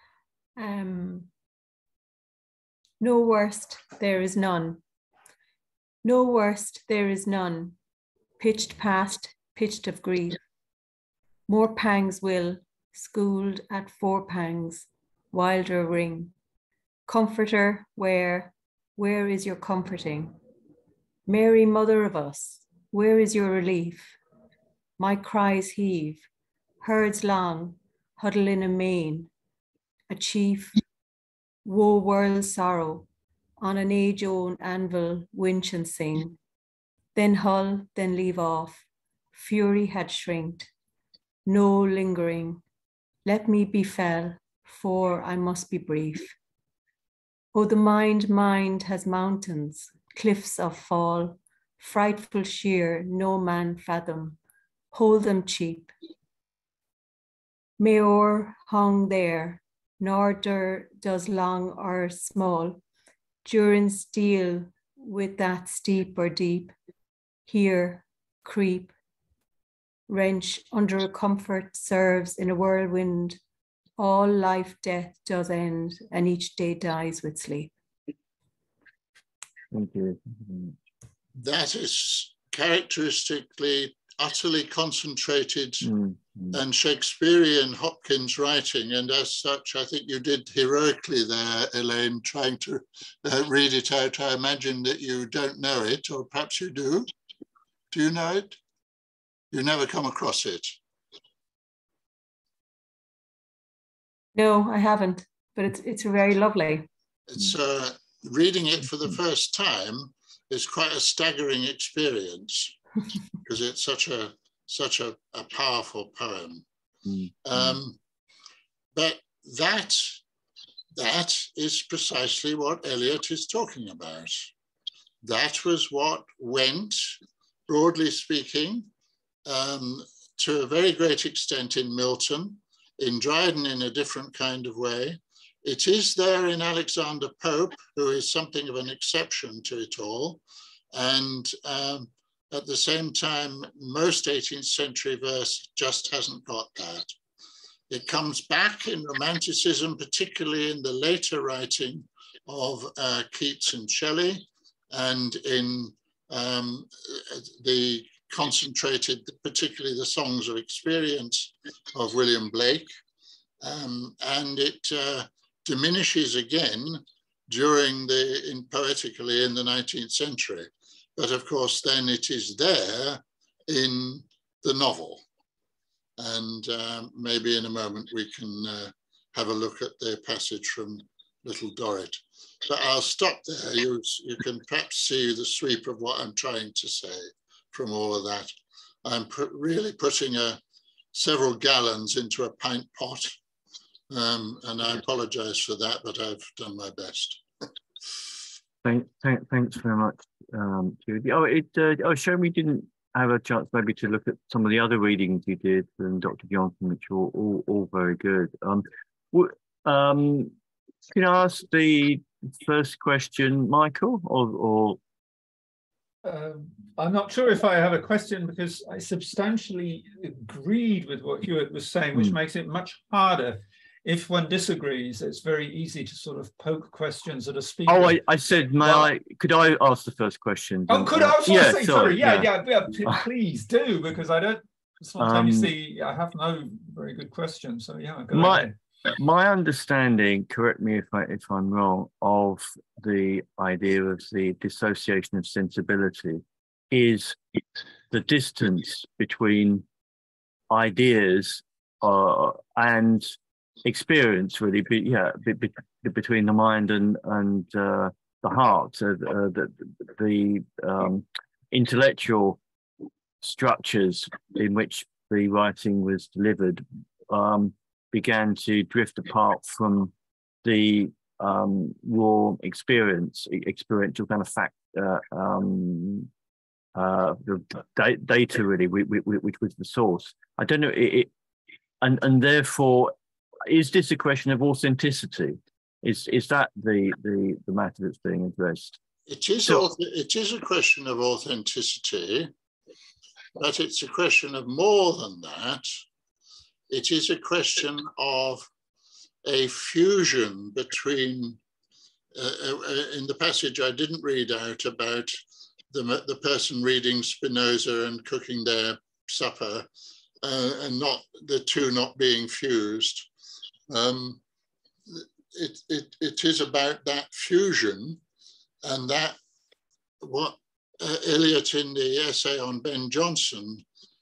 No worst, there is none. No worst, there is none. Pitched past, pitched of grief. More pangs will, schooled at 4 pangs, wilder ring. Comforter, where is your comforting? Mary, mother of us, where is your relief? My cries heave, herds long, huddle in a main. A chief, woe world sorrow, on an age-old anvil winch and sing. Then hull, then leave off, fury had shrinked. No lingering, let me be fell, for I must be brief. Oh, the mind has mountains, cliffs of fall, frightful sheer, no man fathom, hold them cheap. Mayor hung there, nor does long or small, durance deal with that steep or deep, here creep, wrench under a comfort serves in a whirlwind, all life death does end, and each day dies with sleep. Thank you. That is characteristically utterly concentrated and Shakespearean Hopkins writing, and as such, I think you did heroically there, Elaine, trying to read it out. I imagine that you don't know it, or perhaps you do. Do you know it? You never come across it? No, I haven't, but it's very lovely. It's reading it for the first time is quite a staggering experience because it's such a powerful poem. But that is precisely what Eliot is talking about. That was what went, broadly speaking, to a very great extent in Milton, in Dryden in a different kind of way. It is there in Alexander Pope, who is something of an exception to it all. And at the same time, most 18th century verse just hasn't got that. It comes back in Romanticism, particularly in the later writing of Keats and Shelley, and in the concentrated, particularly the songs of experience of William Blake. And it diminishes again poetically in the 19th century. But of course, then it is there in the novel. And maybe in a moment we can have a look at the passage from Little Dorrit. But I'll stop there. You can perhaps see the sweep of what I'm trying to say from all of that. I'm really putting several gallons into a pint pot. And I apologize for that, but I've done my best. Thanks very much, Judy. Shame we didn't have a chance maybe to look at some of the other readings you did from Dr. Johnson, which were all very good. Can I ask the first question, Michael, or I'm not sure if I have a question, because I substantially agreed with what Heward was saying, which makes it much harder. If one disagrees, it's very easy to sort of poke questions at a speaker. Oh, I said, could I ask the first question? Oh, could I? Yeah, sorry. Yeah, please do, because I don't spontaneously, I have no very good questions. So yeah, go ahead. My understanding, correct me if I'm wrong, of the idea of the dissociation of sensibility is the distance between ideas and experience, really, between the mind and the heart. The intellectual structures in which the writing was delivered began to drift apart from the raw experiential kind of fact, the data, really, which was the source. I don't know, and therefore, is this a question of authenticity? Is that the matter that's being addressed? It is a question of authenticity, but it's a question of more than that. It is a question of a fusion between, in the passage I didn't read out about the person reading Spinoza and cooking their supper, and not the two not being fused. It is about that fusion, and that what Eliot in the essay on Ben Jonson,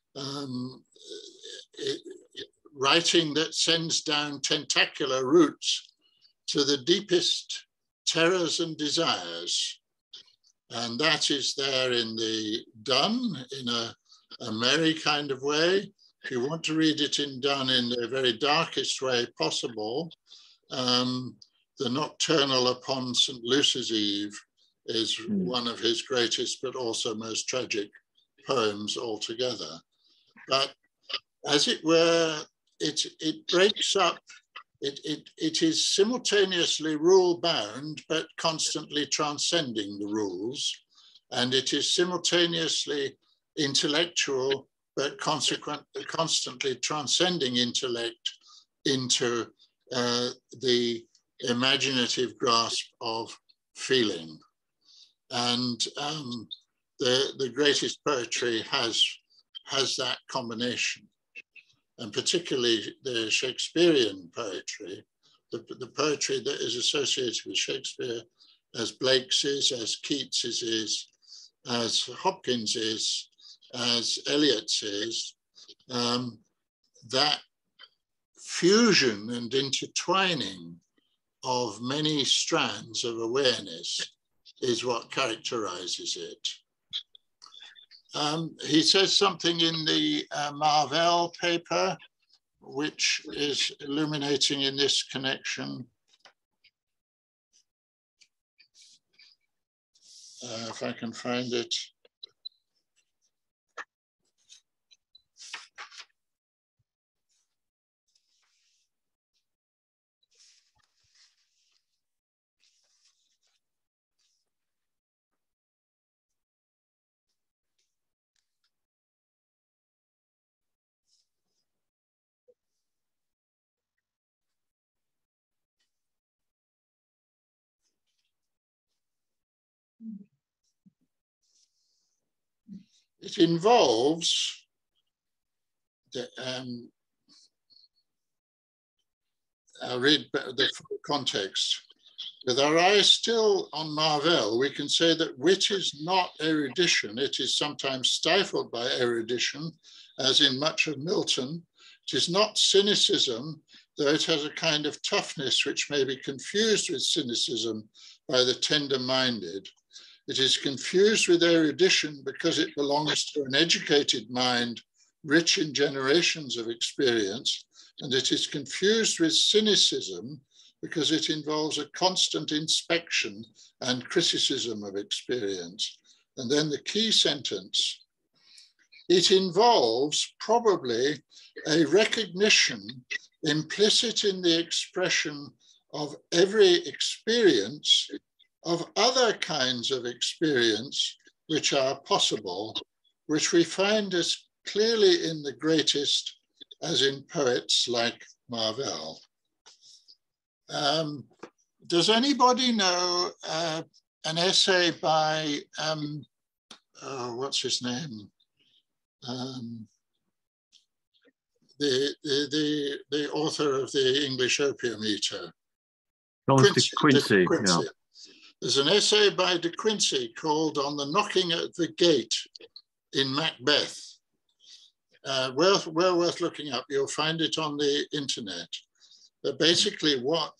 writing that sends down tentacular roots to the deepest terrors and desires. And that is there in the Donne in a merry kind of way. If you want to read it in Donne in the very darkest way possible, the Nocturnal upon St. Lucy's Eve is one of his greatest but also most tragic poems altogether. But as it were, it breaks up, it is simultaneously rule-bound but constantly transcending the rules, and it is simultaneously intellectual but constantly transcending intellect into the imaginative grasp of feeling. And the greatest poetry has that combination. And particularly the Shakespearean poetry, the poetry that is associated with Shakespeare, as Blake's is, as Keats's is, as Hopkins is, as Eliot's is, that fusion and intertwining of many strands of awareness is what characterizes it. He says something in the Marvell paper, which is illuminating in this connection. If I can find it. It involves I'll read the full context. With our eyes still on Marvell, we can say that wit is not erudition. It is sometimes stifled by erudition, as in much of Milton. It is not cynicism, though it has a kind of toughness which may be confused with cynicism by the tender-minded. It is confused with erudition because it belongs to an educated mind, rich in generations of experience, and it is confused with cynicism because it involves a constant inspection and criticism of experience. And then the key sentence, it involves probably a recognition implicit in the expression of every experience of other kinds of experience which are possible, which we find as clearly in the greatest as in poets like Marvell. Does anybody know an essay by, what's his name? The author of the English Opium Eater. Quincy. Yeah. There's an essay by De Quincey called On the Knocking at the Gate in Macbeth. Well worth looking up. You'll find it on the internet. But basically what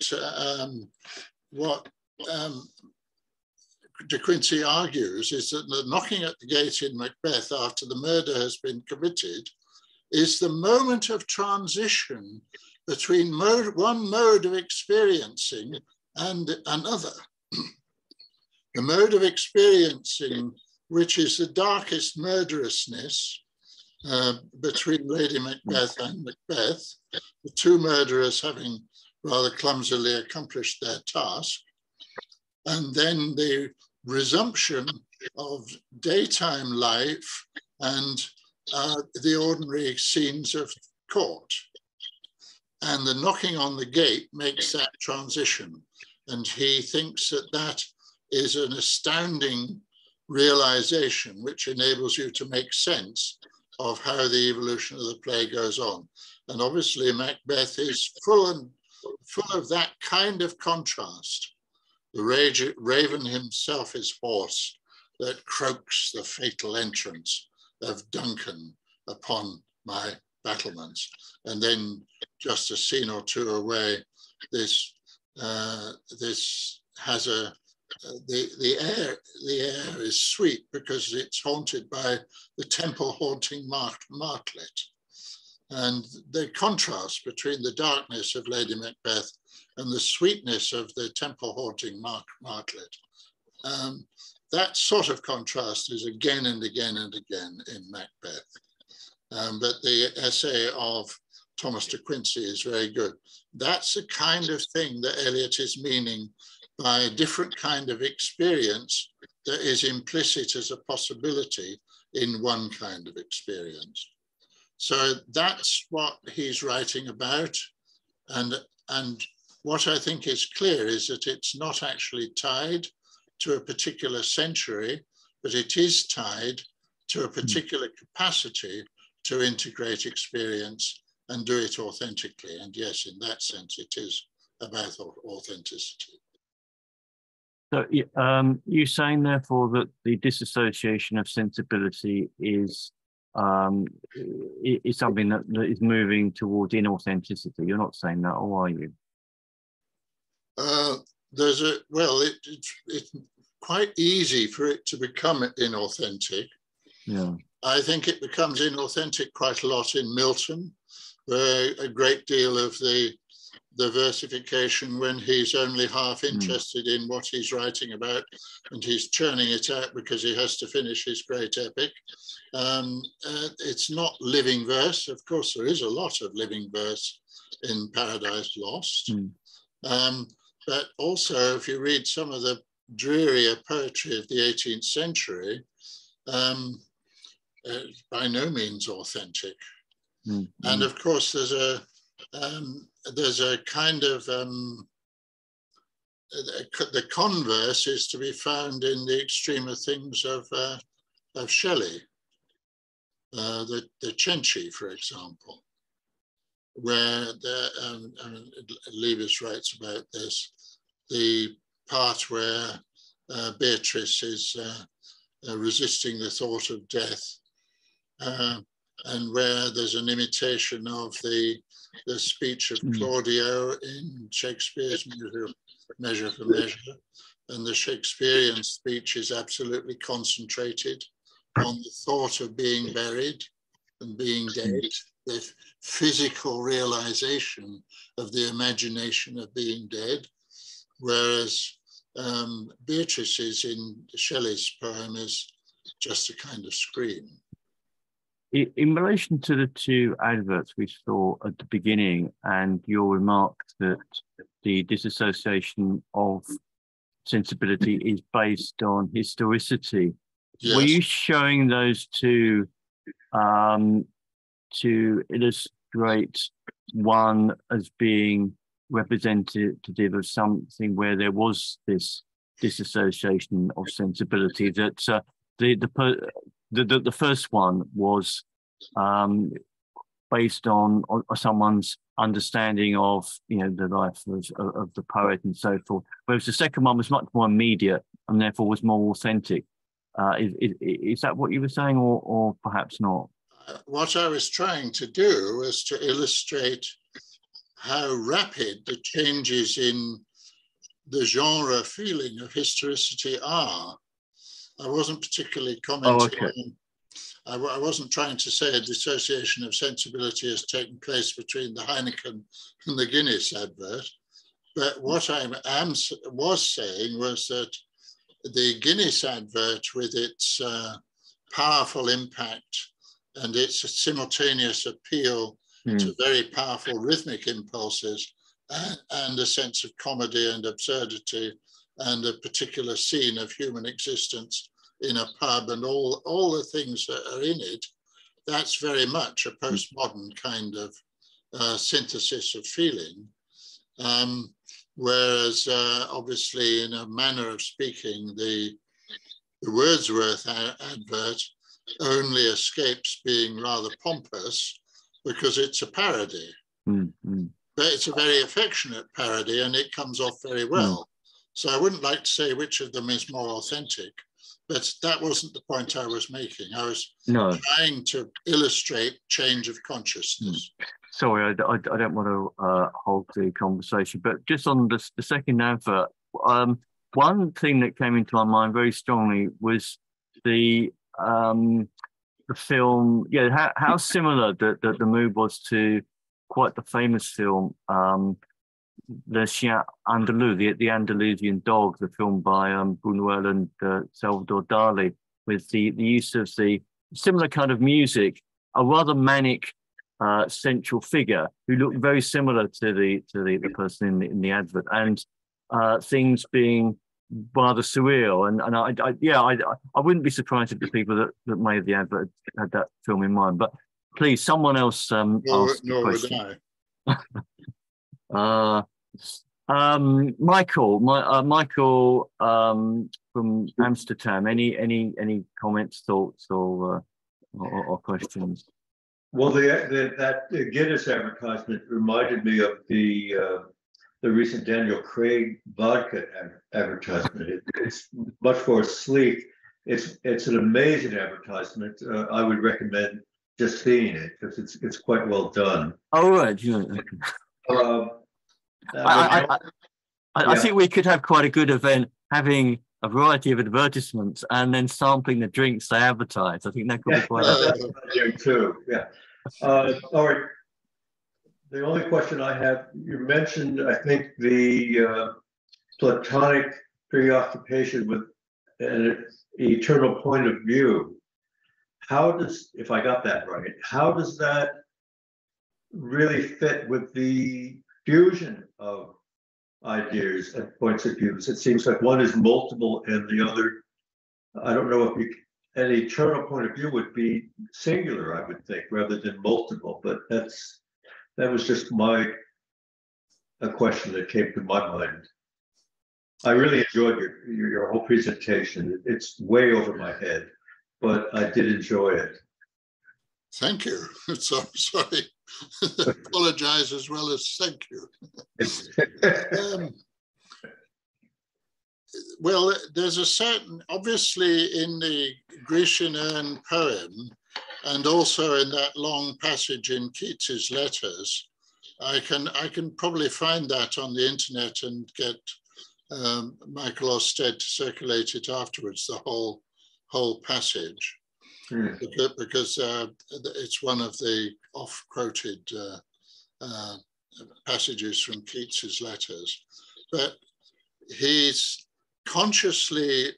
De Quincey argues is that the knocking at the gate in Macbeth after the murder has been committed is the moment of transition between one mode of experiencing and another. The mode of experiencing, which is the darkest murderousness between Lady Macbeth and Macbeth, the two murderers having rather clumsily accomplished their task, and then the resumption of daytime life and the ordinary scenes of court. And the knocking on the gate makes that transition. And he thinks that that is an astounding realization which enables you to make sense of how the evolution of the play goes on. And obviously Macbeth is full of that kind of contrast. The raven himself is hoarse that croaks the fatal entrance of Duncan upon my battlements. And then just a scene or two away, this has the air is sweet because it's haunted by the temple haunting martlet. And the contrast between the darkness of Lady Macbeth and the sweetness of the temple haunting martlet. That sort of contrast is again and again and again in Macbeth. But the essay of Thomas de Quincey is very good. That's the kind of thing that Eliot is meaning by a different kind of experience that is implicit as a possibility in one kind of experience. So that's what he's writing about. And what I think is clear is that it's not actually tied to a particular century, but it is tied to a particular capacity to integrate experience and do it authentically. And yes, in that sense, it is about authenticity. So you're saying, therefore, that the dissociation of sensibility is something that is moving towards inauthenticity. You're not saying that, or are you? It's quite easy for it to become inauthentic. Yeah. I think it becomes inauthentic quite a lot in Milton, where a great deal of the versification, when he's only half interested in what he's writing about and he's churning it out because he has to finish his great epic. It's not living verse. Of course, there is a lot of living verse in Paradise Lost. But also, if you read some of the drearier poetry of the 18th century, by no means authentic. And of course, there's a kind of the converse is to be found in the extremer things of Shelley, the Cenci, for example, where Lewis writes about this, the part where Beatrice is resisting the thought of death, and where there's an imitation of the speech of Claudio in Shakespeare's Measure for Measure, and the Shakespearean speech is absolutely concentrated on the thought of being buried and being dead, the physical realization of the imagination of being dead, whereas Beatrice's in Shelley's poem is just a kind of scream. In relation to the two adverts we saw at the beginning and your remark that the dissociation of sensibility is based on historicity, Yes. Were you showing those to illustrate one as being representative of something where there was this disassociation of sensibility, that the first one was based on someone's understanding of, you know, the life of the poet and so forth, whereas the second one was much more immediate and therefore was more authentic. Is that what you were saying, or perhaps not? What I was trying to do was to illustrate how rapid the changes in the genre feeling of historicity are. I wasn't particularly commenting on, I wasn't trying to say a dissociation of sensibility has taken place between the Heineken and the Guinness advert, but what I was saying was that the Guinness advert, with its powerful impact and its simultaneous appeal to very powerful rhythmic impulses and a sense of comedy and absurdity and a particular scene of human existence in a pub and all the things that are in it, that's very much a postmodern kind of synthesis of feeling. Whereas obviously, in a manner of speaking, the Wordsworth advert only escapes being rather pompous because it's a parody. But it's a very affectionate parody and it comes off very well. So I wouldn't like to say which of them is more authentic, but that wasn't the point I was making. I was trying to illustrate change of consciousness. Sorry, I don't want to hold the conversation, but just on the second advert, one thing that came into my mind very strongly was the film. Yeah, how similar the mood was to quite the famous film, Le Chien Andalou, the Andalusian Dog, the film by Buñuel and Salvador Dali, with the use of the similar kind of music, a rather manic central figure who looked very similar to the person in the advert, and things being rather surreal. And I wouldn't be surprised if the people that made the advert had that film in mind. But please, someone else ask the question. Michael from Amsterdam. Any comments, thoughts, or questions? Well, that Guinness advertisement reminded me of the recent Daniel Craig vodka advertisement. It's much more sleek. It's an amazing advertisement. I would recommend just seeing it because it's quite well done. Oh, right. Yeah. I think we could have quite a good event, having a variety of advertisements and then sampling the drinks they advertise. I think that could be quite you too. Yeah. All right. The only question I have, you mentioned, I think, the Platonic preoccupation with an eternal point of view. How does, if I got that right, how does that really fit with the fusion of ideas and points of views? It seems like one is multiple and the other, I don't know if an eternal point of view would be singular, I would think, rather than multiple, but that was just a question that came to my mind. I really enjoyed your whole presentation. It's way over my head, but I did enjoy it. Thank you. So sorry. Apologize as well as thank you. Well, there's a certain, obviously in the Grecian urn poem, and also in that long passage in Keats's letters, I can probably find that on the internet and get Michael Orsted to circulate it afterwards, the whole passage, because it's one of the oft-quoted passages from Keats's letters. But he's consciously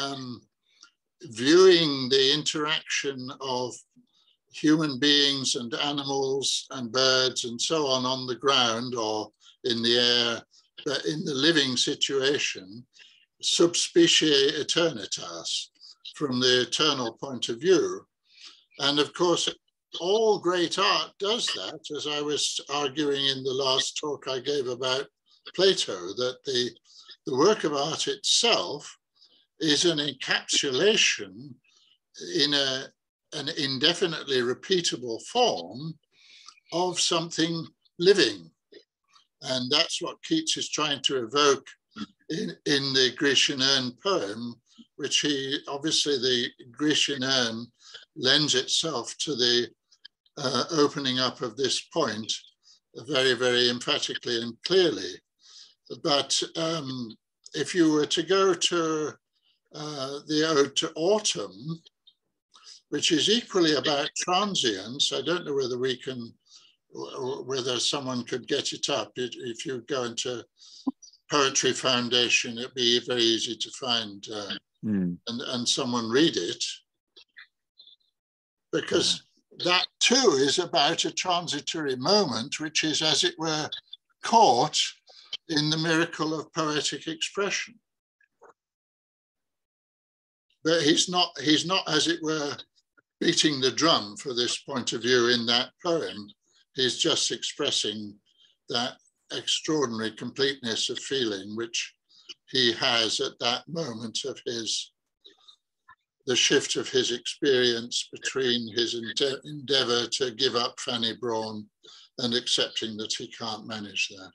viewing the interaction of human beings and animals and birds and so on the ground or in the air, but in the living situation, sub specie aeternitas. from the eternal point of view. And of course, all great art does that, as I was arguing in the last talk I gave about Plato, that the work of art itself is an encapsulation in an indefinitely repeatable form of something living. And that's what Keats is trying to evoke in the Grecian urn poem, which obviously the Grecian urn lends itself to the opening up of this point very, very emphatically and clearly. But if you were to go to the Ode to Autumn, which is equally about transience, I don't know whether we can, whether someone could get it up. If you go into Poetry Foundation, it'd be very easy to find and someone read it, because that too is about a transitory moment, which is, as it were, caught in the miracle of poetic expression. But he's not, as it were, beating the drum for this point of view in that poem. He's just expressing that extraordinary completeness of feeling which he has at that moment of the shift of his experience between his endeavor to give up Fanny Brawne and accepting that he can't manage that.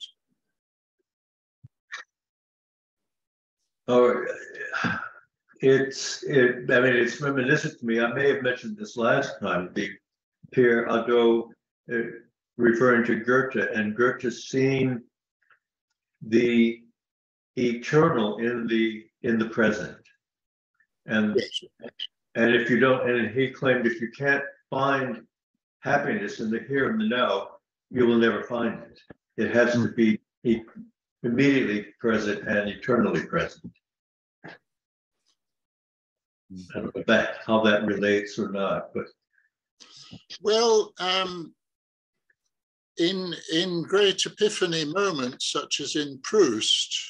Oh, it's reminiscent to me. I may have mentioned this last time, the Pierre Hadot referring to Goethe, and Goethe seeing the eternal in the present. And if you don't, and he claimed, if you can't find happiness in the here and the now, you will never find it. It has to be immediately present and eternally present. I don't know how that relates or not, but well, in great epiphany moments, such as in Proust,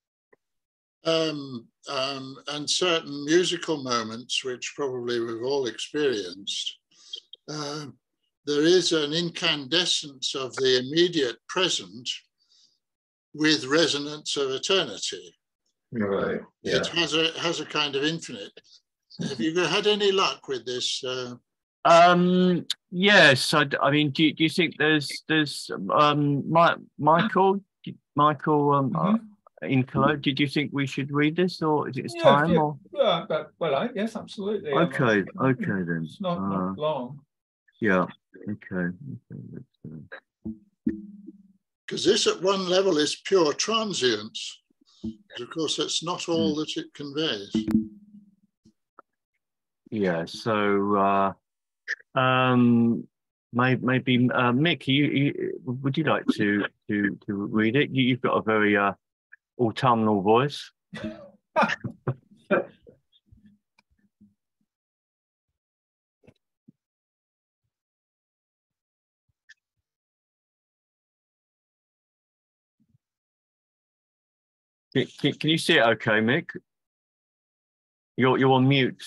and certain musical moments, which probably we've all experienced, there is an incandescence of the immediate present with resonance of eternity. Right. Yeah. It has a kind of infinite. Have you had any luck with this? Yes. I mean, do you think there's Michael in Cologne? Did you think we should read this, or is it time? Yeah, or yes, absolutely. Okay, then. It's not long. Yeah. Okay. Because this, at one level, is pure transience. Of course, that's not all that it conveys. Yeah. So, maybe Mick, would you like to read it? You've got a very autumnal voice. Can you see it okay, Mick? You're on mute.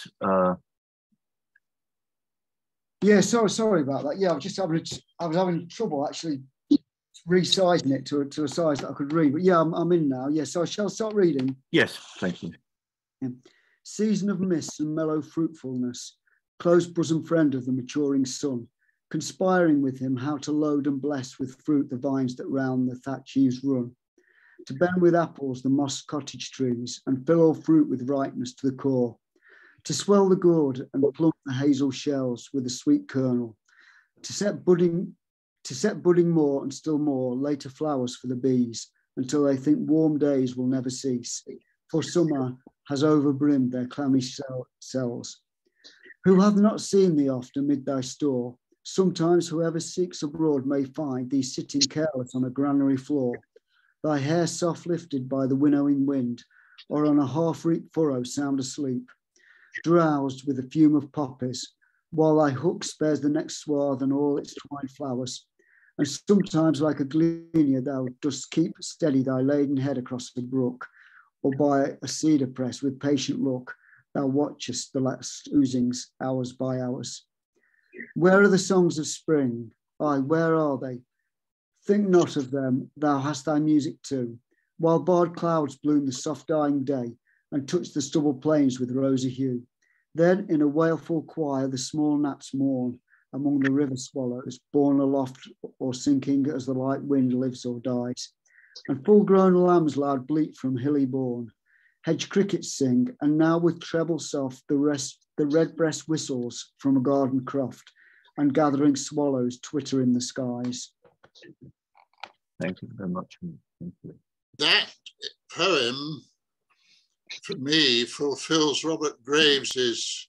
Yeah, sorry about that. Yeah, I was having trouble actually resizing it to a size that I could read. But yeah, I'm in now. Yeah, so I shall start reading. Yes, thank you. Yeah. Season of mists and mellow fruitfulness, close bosom friend of the maturing sun, conspiring with him how to load and bless with fruit the vines that round the thatch eaves run, to bend with apples the moss cottage trees, and fill all fruit with ripeness to the core, to swell the gourd and plump the hazel shells with a sweet kernel, to set budding more and still more later flowers for the bees, until they think warm days will never cease, for summer has overbrimmed their clammy cells. Who hath not seen thee oft amid thy store? Sometimes whoever seeks abroad may find thee sitting careless on a granary floor, thy hair soft lifted by the winnowing wind, or on a half-reaped furrow sound asleep, drowsed with the fume of poppies, while thy hook spares the next swath and all its twined flowers. And sometimes like a gleaner thou dost keep steady thy laden head across the brook, or by a cedar press with patient look, thou watchest the last oozings hours by hours. Where are the songs of spring? Aye, where are they? Think not of them, thou hast thy music too, while barred clouds bloom the soft dying day and touch the stubble plains with rosy hue. Then in a wailful choir the small gnats mourn among the river swallows, borne aloft or sinking as the light wind lives or dies. And full-grown lambs loud bleat from hilly bourne. Hedge crickets sing, and now with treble soft the red-breast whistles from a garden croft, and gathering swallows twitter in the skies. Thank you very much. Thank you. That poem, for me, fulfills Robert Graves's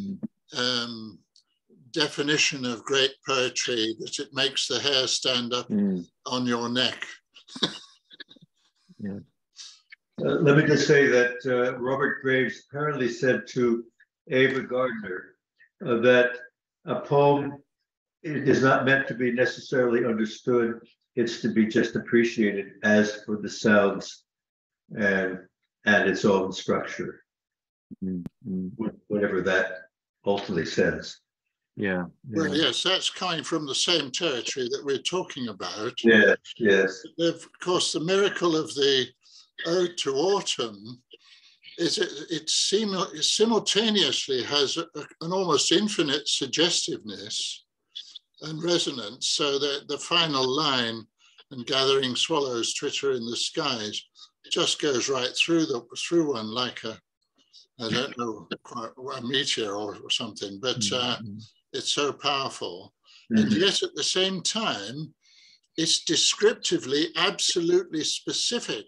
definition of great poetry, that it makes the hair stand up on your neck. Yeah. Let me just say that Robert Graves apparently said to Ava Gardner that a poem is not meant to be necessarily understood. It's to be just appreciated as for the sounds and its own structure, whatever that ultimately says. Yeah. Well, yes, that's coming from the same territory that we're talking about. Yes, yes. Of course, the miracle of the Ode to Autumn is it simultaneously has an almost infinite suggestiveness and resonance, so that the final line, and gathering swallows twitter in the skies, just goes right through one like a, I don't know, quite a meteor or something, but it's so powerful. And yet at the same time, it's descriptively absolutely specific.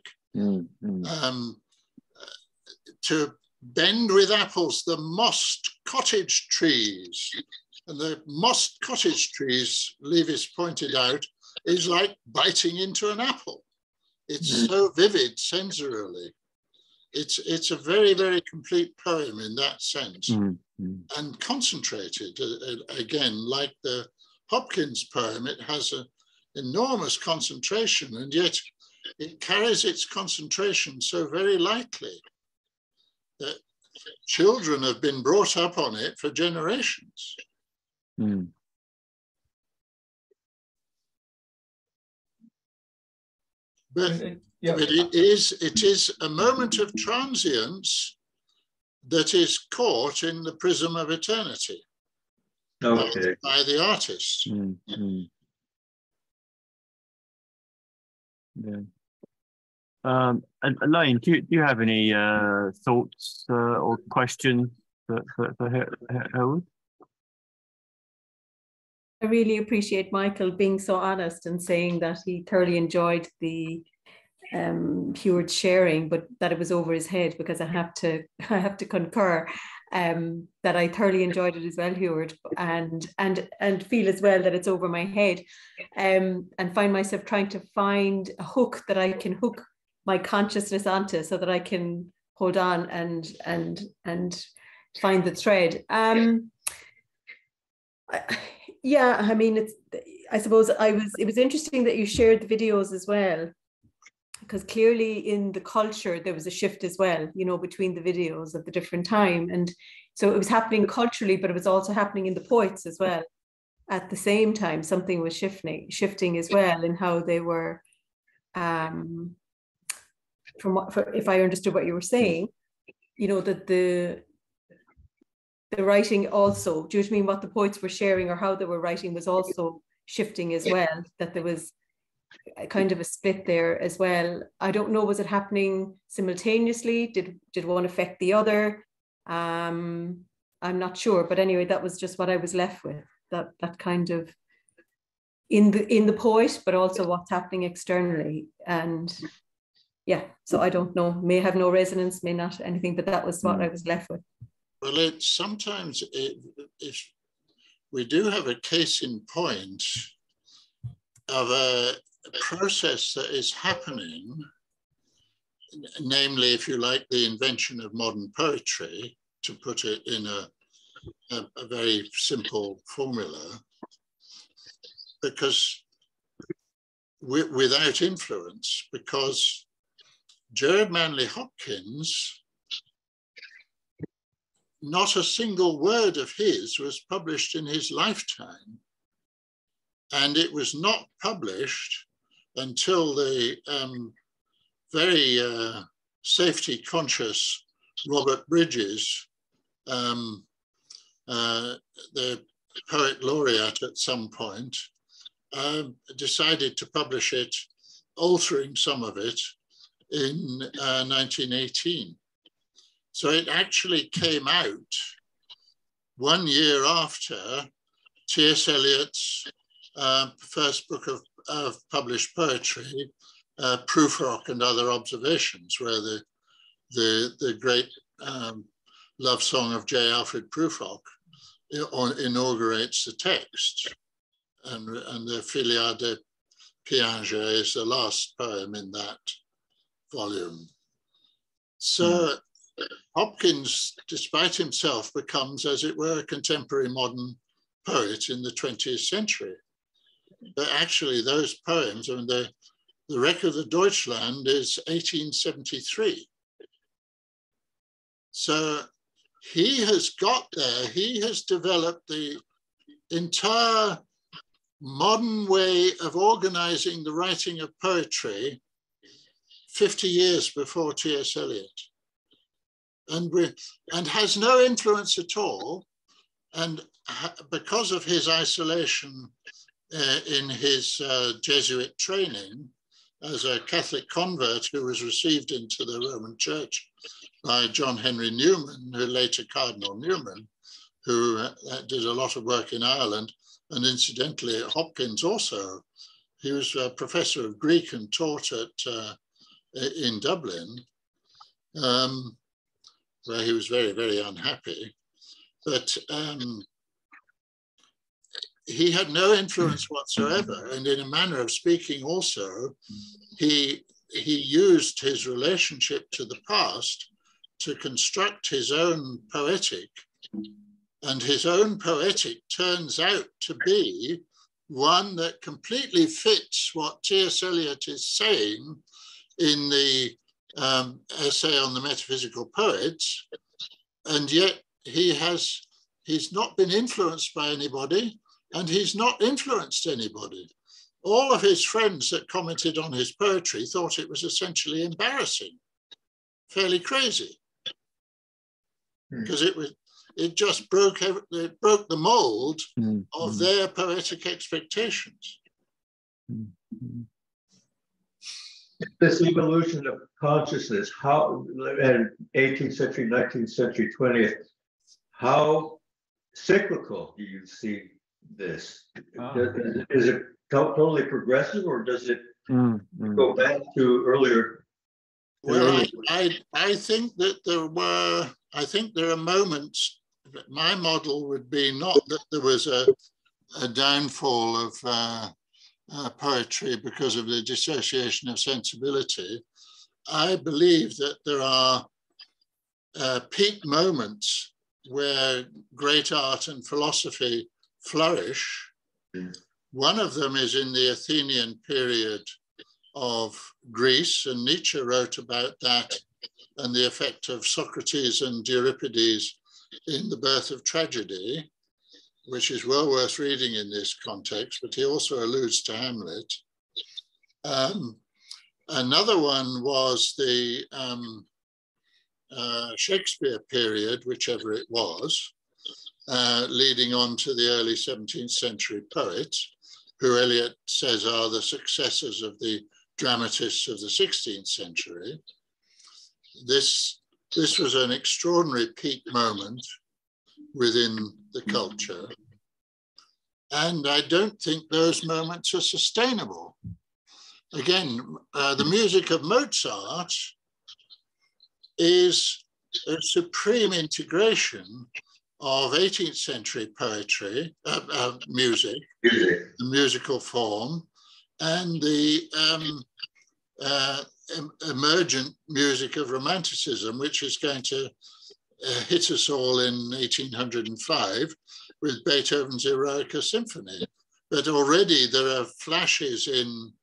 To bend with apples the mossed cottage trees. And the mossed cottage trees, Leavis pointed out, is like biting into an apple. It's so vivid sensorially. It's a very, very complete poem in that sense. And concentrated. Again, like the Hopkins poem, it has an enormous concentration, and yet it carries its concentration so very lightly that children have been brought up on it for generations. But it is a moment of transience that is caught in the prism of eternity by the artist. Yeah. And Elaine, do you have any thoughts or questions for Heward? I really appreciate Michael being so honest and saying that he thoroughly enjoyed the Heward sharing, but that it was over his head, because I have to concur that I thoroughly enjoyed it as well, Heward, and feel as well that it's over my head, and find myself trying to find a hook that I can hook my consciousness onto, so that I can hold on and find the thread. Yeah, I mean, I suppose it was interesting that you shared the videos as well, because clearly in the culture there was a shift as well, you know, between the videos at the different time. And so it was happening culturally, but it was also happening in the poets as well. At the same time, something was shifting as well in how they were, if I understood what you were saying, you know, that the writing also, do you know what I mean, what the poets were sharing or how they were writing was also shifting as well, that there was a kind of a split there as well. I don't know, was it happening simultaneously? Did one affect the other? I'm not sure, but anyway, that was just what I was left with, that kind of in the poet, but also what's happening externally. And yeah, so I don't know, may have no resonance, may not anything, but that was what I was left with. Well, sometimes if we do have a case in point of a process that is happening, namely, if you like, the invention of modern poetry, to put it in a very simple formula, because without influence, because Gerard Manley Hopkins not a single word of his was published in his lifetime. And it was not published until the very safety conscious Robert Bridges, the poet laureate at some point, decided to publish it, altering some of it in 1918. So it actually came out 1 year after T.S. Eliot's first book of published poetry, Prufrock and Other Observations, where the great love song of J. Alfred Prufrock inaugurates the text. And the Filière de Pianger is the last poem in that volume. So Hopkins, despite himself, becomes, as it were, a contemporary modern poet in the 20th century. But actually those poems, I mean, the Wreck of the Deutschland is 1873. So he has got there, he has developed the entire modern way of organizing the writing of poetry 50 years before T.S. Eliot, and has no influence at all. And because of his isolation in his Jesuit training as a Catholic convert who was received into the Roman Church by John Henry Newman, who later Cardinal Newman, who did a lot of work in Ireland. And incidentally, at Hopkins also, he was a professor of Greek and taught in Dublin, where he was very, very unhappy. But he had no influence whatsoever. And in a manner of speaking also, he used his relationship to the past to construct his own poetic. And his own poetic turns out to be one that completely fits what T.S. Eliot is saying in the essay on the metaphysical poets. And yet he's not been influenced by anybody, and he's not influenced anybody. All of his friends that commented on his poetry thought it was essentially embarrassing, fairly crazy, because it just broke the mold of their poetic expectations. This evolution of consciousness, how, and 18th century, 19th century, 20th, how cyclical do you see this? Is it totally progressive, or does it go back to earlier? Well, I think that there are moments. My model would be not that there was a downfall of poetry because of the dissociation of sensibility. I believe that there are peak moments where great art and philosophy flourish. One of them is in the Athenian period of Greece, and Nietzsche wrote about that and the effect of Socrates and Euripides in The Birth of Tragedy, which is well worth reading in this context, but he also alludes to Hamlet. Another one was the Shakespeare period, whichever it was, leading on to the early 17th century poets, who Eliot says are the successors of the dramatists of the 16th century. This was an extraordinary peak moment within the culture. And I don't think those moments are sustainable. Again, the music of Mozart is a supreme integration of 18th century poetry, music, the musical form, and the emergent music of Romanticism, which is going to hit us all in 1805 with Beethoven's Eroica Symphony. But already there are flashes in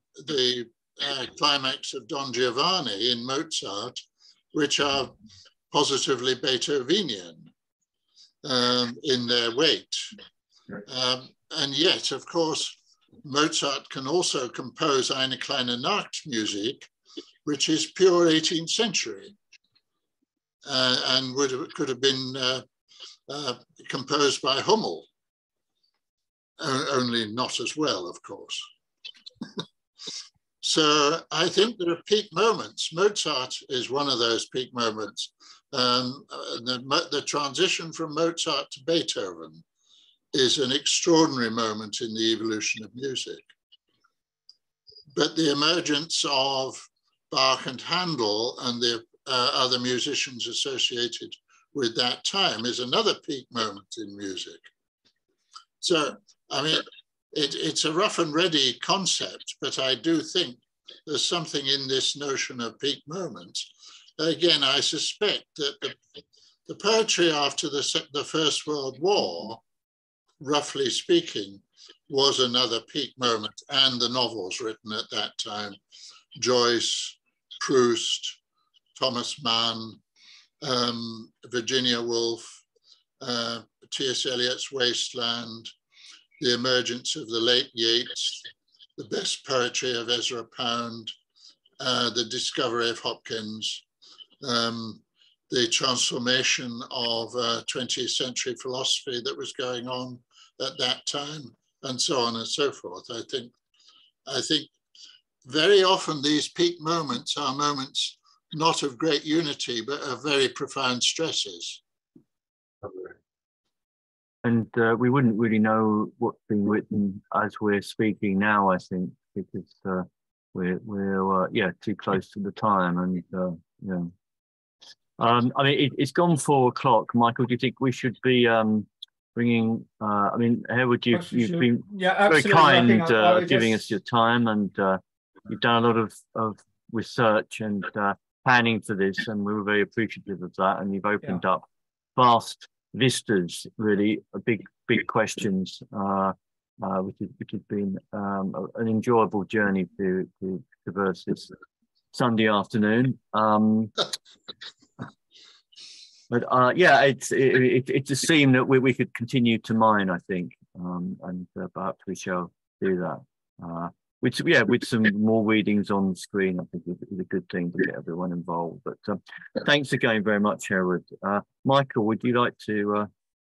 the climax of Don Giovanni in Mozart, which are positively Beethovenian in their weight. And yet, of course, Mozart can also compose Eine kleine Nachtmusik, which is pure 18th century, and could have been composed by Hummel, only not as well, of course. So I think there are peak moments. Mozart is one of those peak moments. The transition from Mozart to Beethoven is an extraordinary moment in the evolution of music. But the emergence of Bach and Handel and the other musicians associated with that time is another peak moment in music. So, I mean, it's a rough and ready concept, but I do think there's something in this notion of peak moments. Again, I suspect that the poetry after the First World War, roughly speaking, was another peak moment, and the novels written at that time, Joyce, Proust, Thomas Mann, Virginia Woolf, T.S. Eliot's Wasteland, the emergence of the late Yeats, the best poetry of Ezra Pound, the discovery of Hopkins, the transformation of 20th century philosophy that was going on at that time, and so on and so forth. I think very often these peak moments are moments not of great unity, but of very profound stresses. And we wouldn't really know what's being written as we're speaking now, I think, because we're too close to the time. And I mean, it's gone 4 o'clock. Michael, do you think we should be bringing? I mean, Heward, you've been very kind giving us your time, and you've done a lot of research and planning for this, and we were very appreciative of that. And you've opened up vast vistas, really big questions, which has been an enjoyable journey to traverse this Sunday afternoon. But it's a theme that we could continue to mine, I think, and perhaps we shall do that. With some more readings on the screen, I think is a good thing to get everyone involved. But thanks again very much, Heward. Michael, would you like to?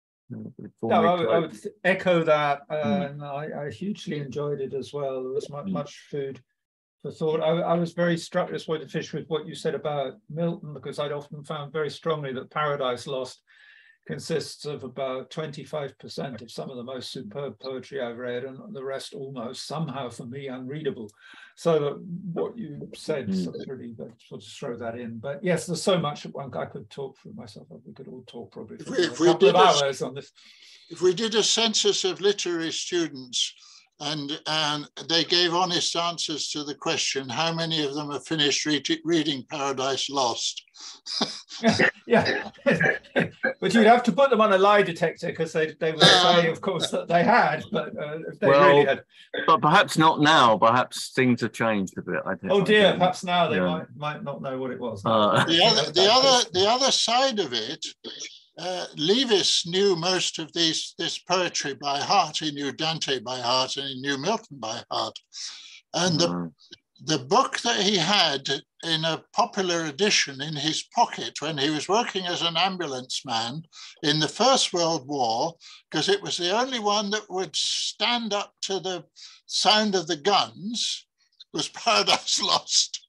I would echo that, and I hugely enjoyed it as well. There was much food for thought. I was very struck, this way to fish, with what you said about Milton, because I'd often found very strongly that Paradise Lost consists of about 25% of some of the most superb poetry I've read, and the rest almost somehow for me unreadable. So that what you said sort of really sort of throw that in. But yes, there's so much I could talk for myself. We could all talk probably for a couple of hours on this. If we did a census of literary students and they gave honest answers to the question, how many of them have finished reading Paradise Lost? Yeah, but you'd have to put them on a lie detector, because they would say, of course, that they had, but if they really had. But perhaps not now. Perhaps things have changed a bit. Oh dear, perhaps now they might not know what it was. The other side of it, Lewis knew most of this poetry by heart. He knew Dante by heart, and he knew Milton by heart. And the book that he had in a popular edition in his pocket when he was working as an ambulance man in the First World War, because it was the only one that would stand up to the sound of the guns, was Paradise Lost.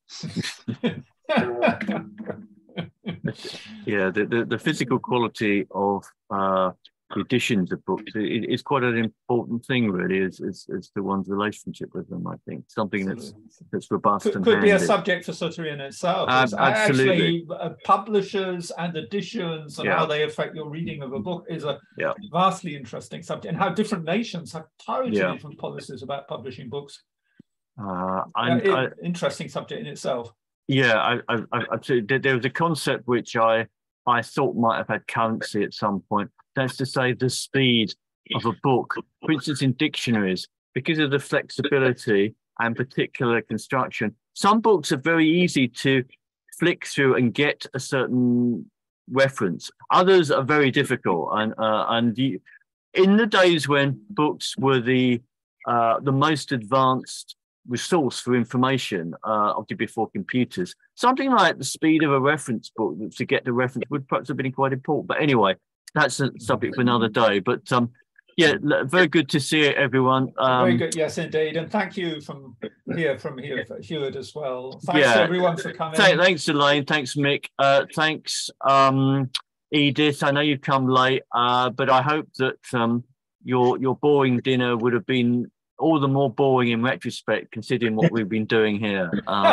Yeah, the physical quality of editions of books is quite an important thing, really, is to one's relationship with them. I think something that's robust and could be a subject for Suttery in itself. Absolutely. Actually, publishers and editions and how they affect your reading of a book is a vastly interesting subject, and how different nations have totally different policies about publishing books. Interesting subject in itself. Yeah, there was a concept which I thought might have had currency at some point. That's to say, the speed of a book, for instance, in dictionaries, because of the flexibility and particular construction. Some books are very easy to flick through and get a certain reference. Others are very difficult, in the days when books were the most advanced resource for information, obviously before computers, something like the speed of a reference book to get the reference would perhaps have been quite important. But anyway, that's a subject for another day. But yeah, very good to see everyone. Very good, yes, indeed, and thank you from here, Heward, as well. Thanks to everyone for coming. Thanks, Elaine. Thanks, Mick. Thanks, Edith. I know you've come late, but I hope that your boring dinner would have been all the more boring in retrospect, considering what we've been doing here.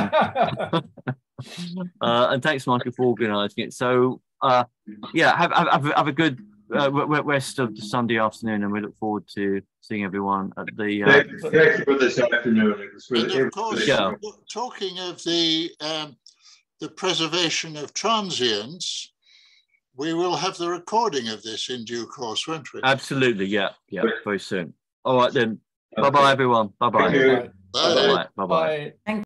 And thanks, Michael, for organising it. So, yeah, have a good rest of the Sunday afternoon, and we look forward to seeing everyone at the. Thank you for this afternoon. It was really, and of course, talking of the preservation of transients, we will have the recording of this in due course, won't we? Absolutely, yeah, very soon. All right then. Bye bye, everyone. Bye bye. Bye. Bye bye.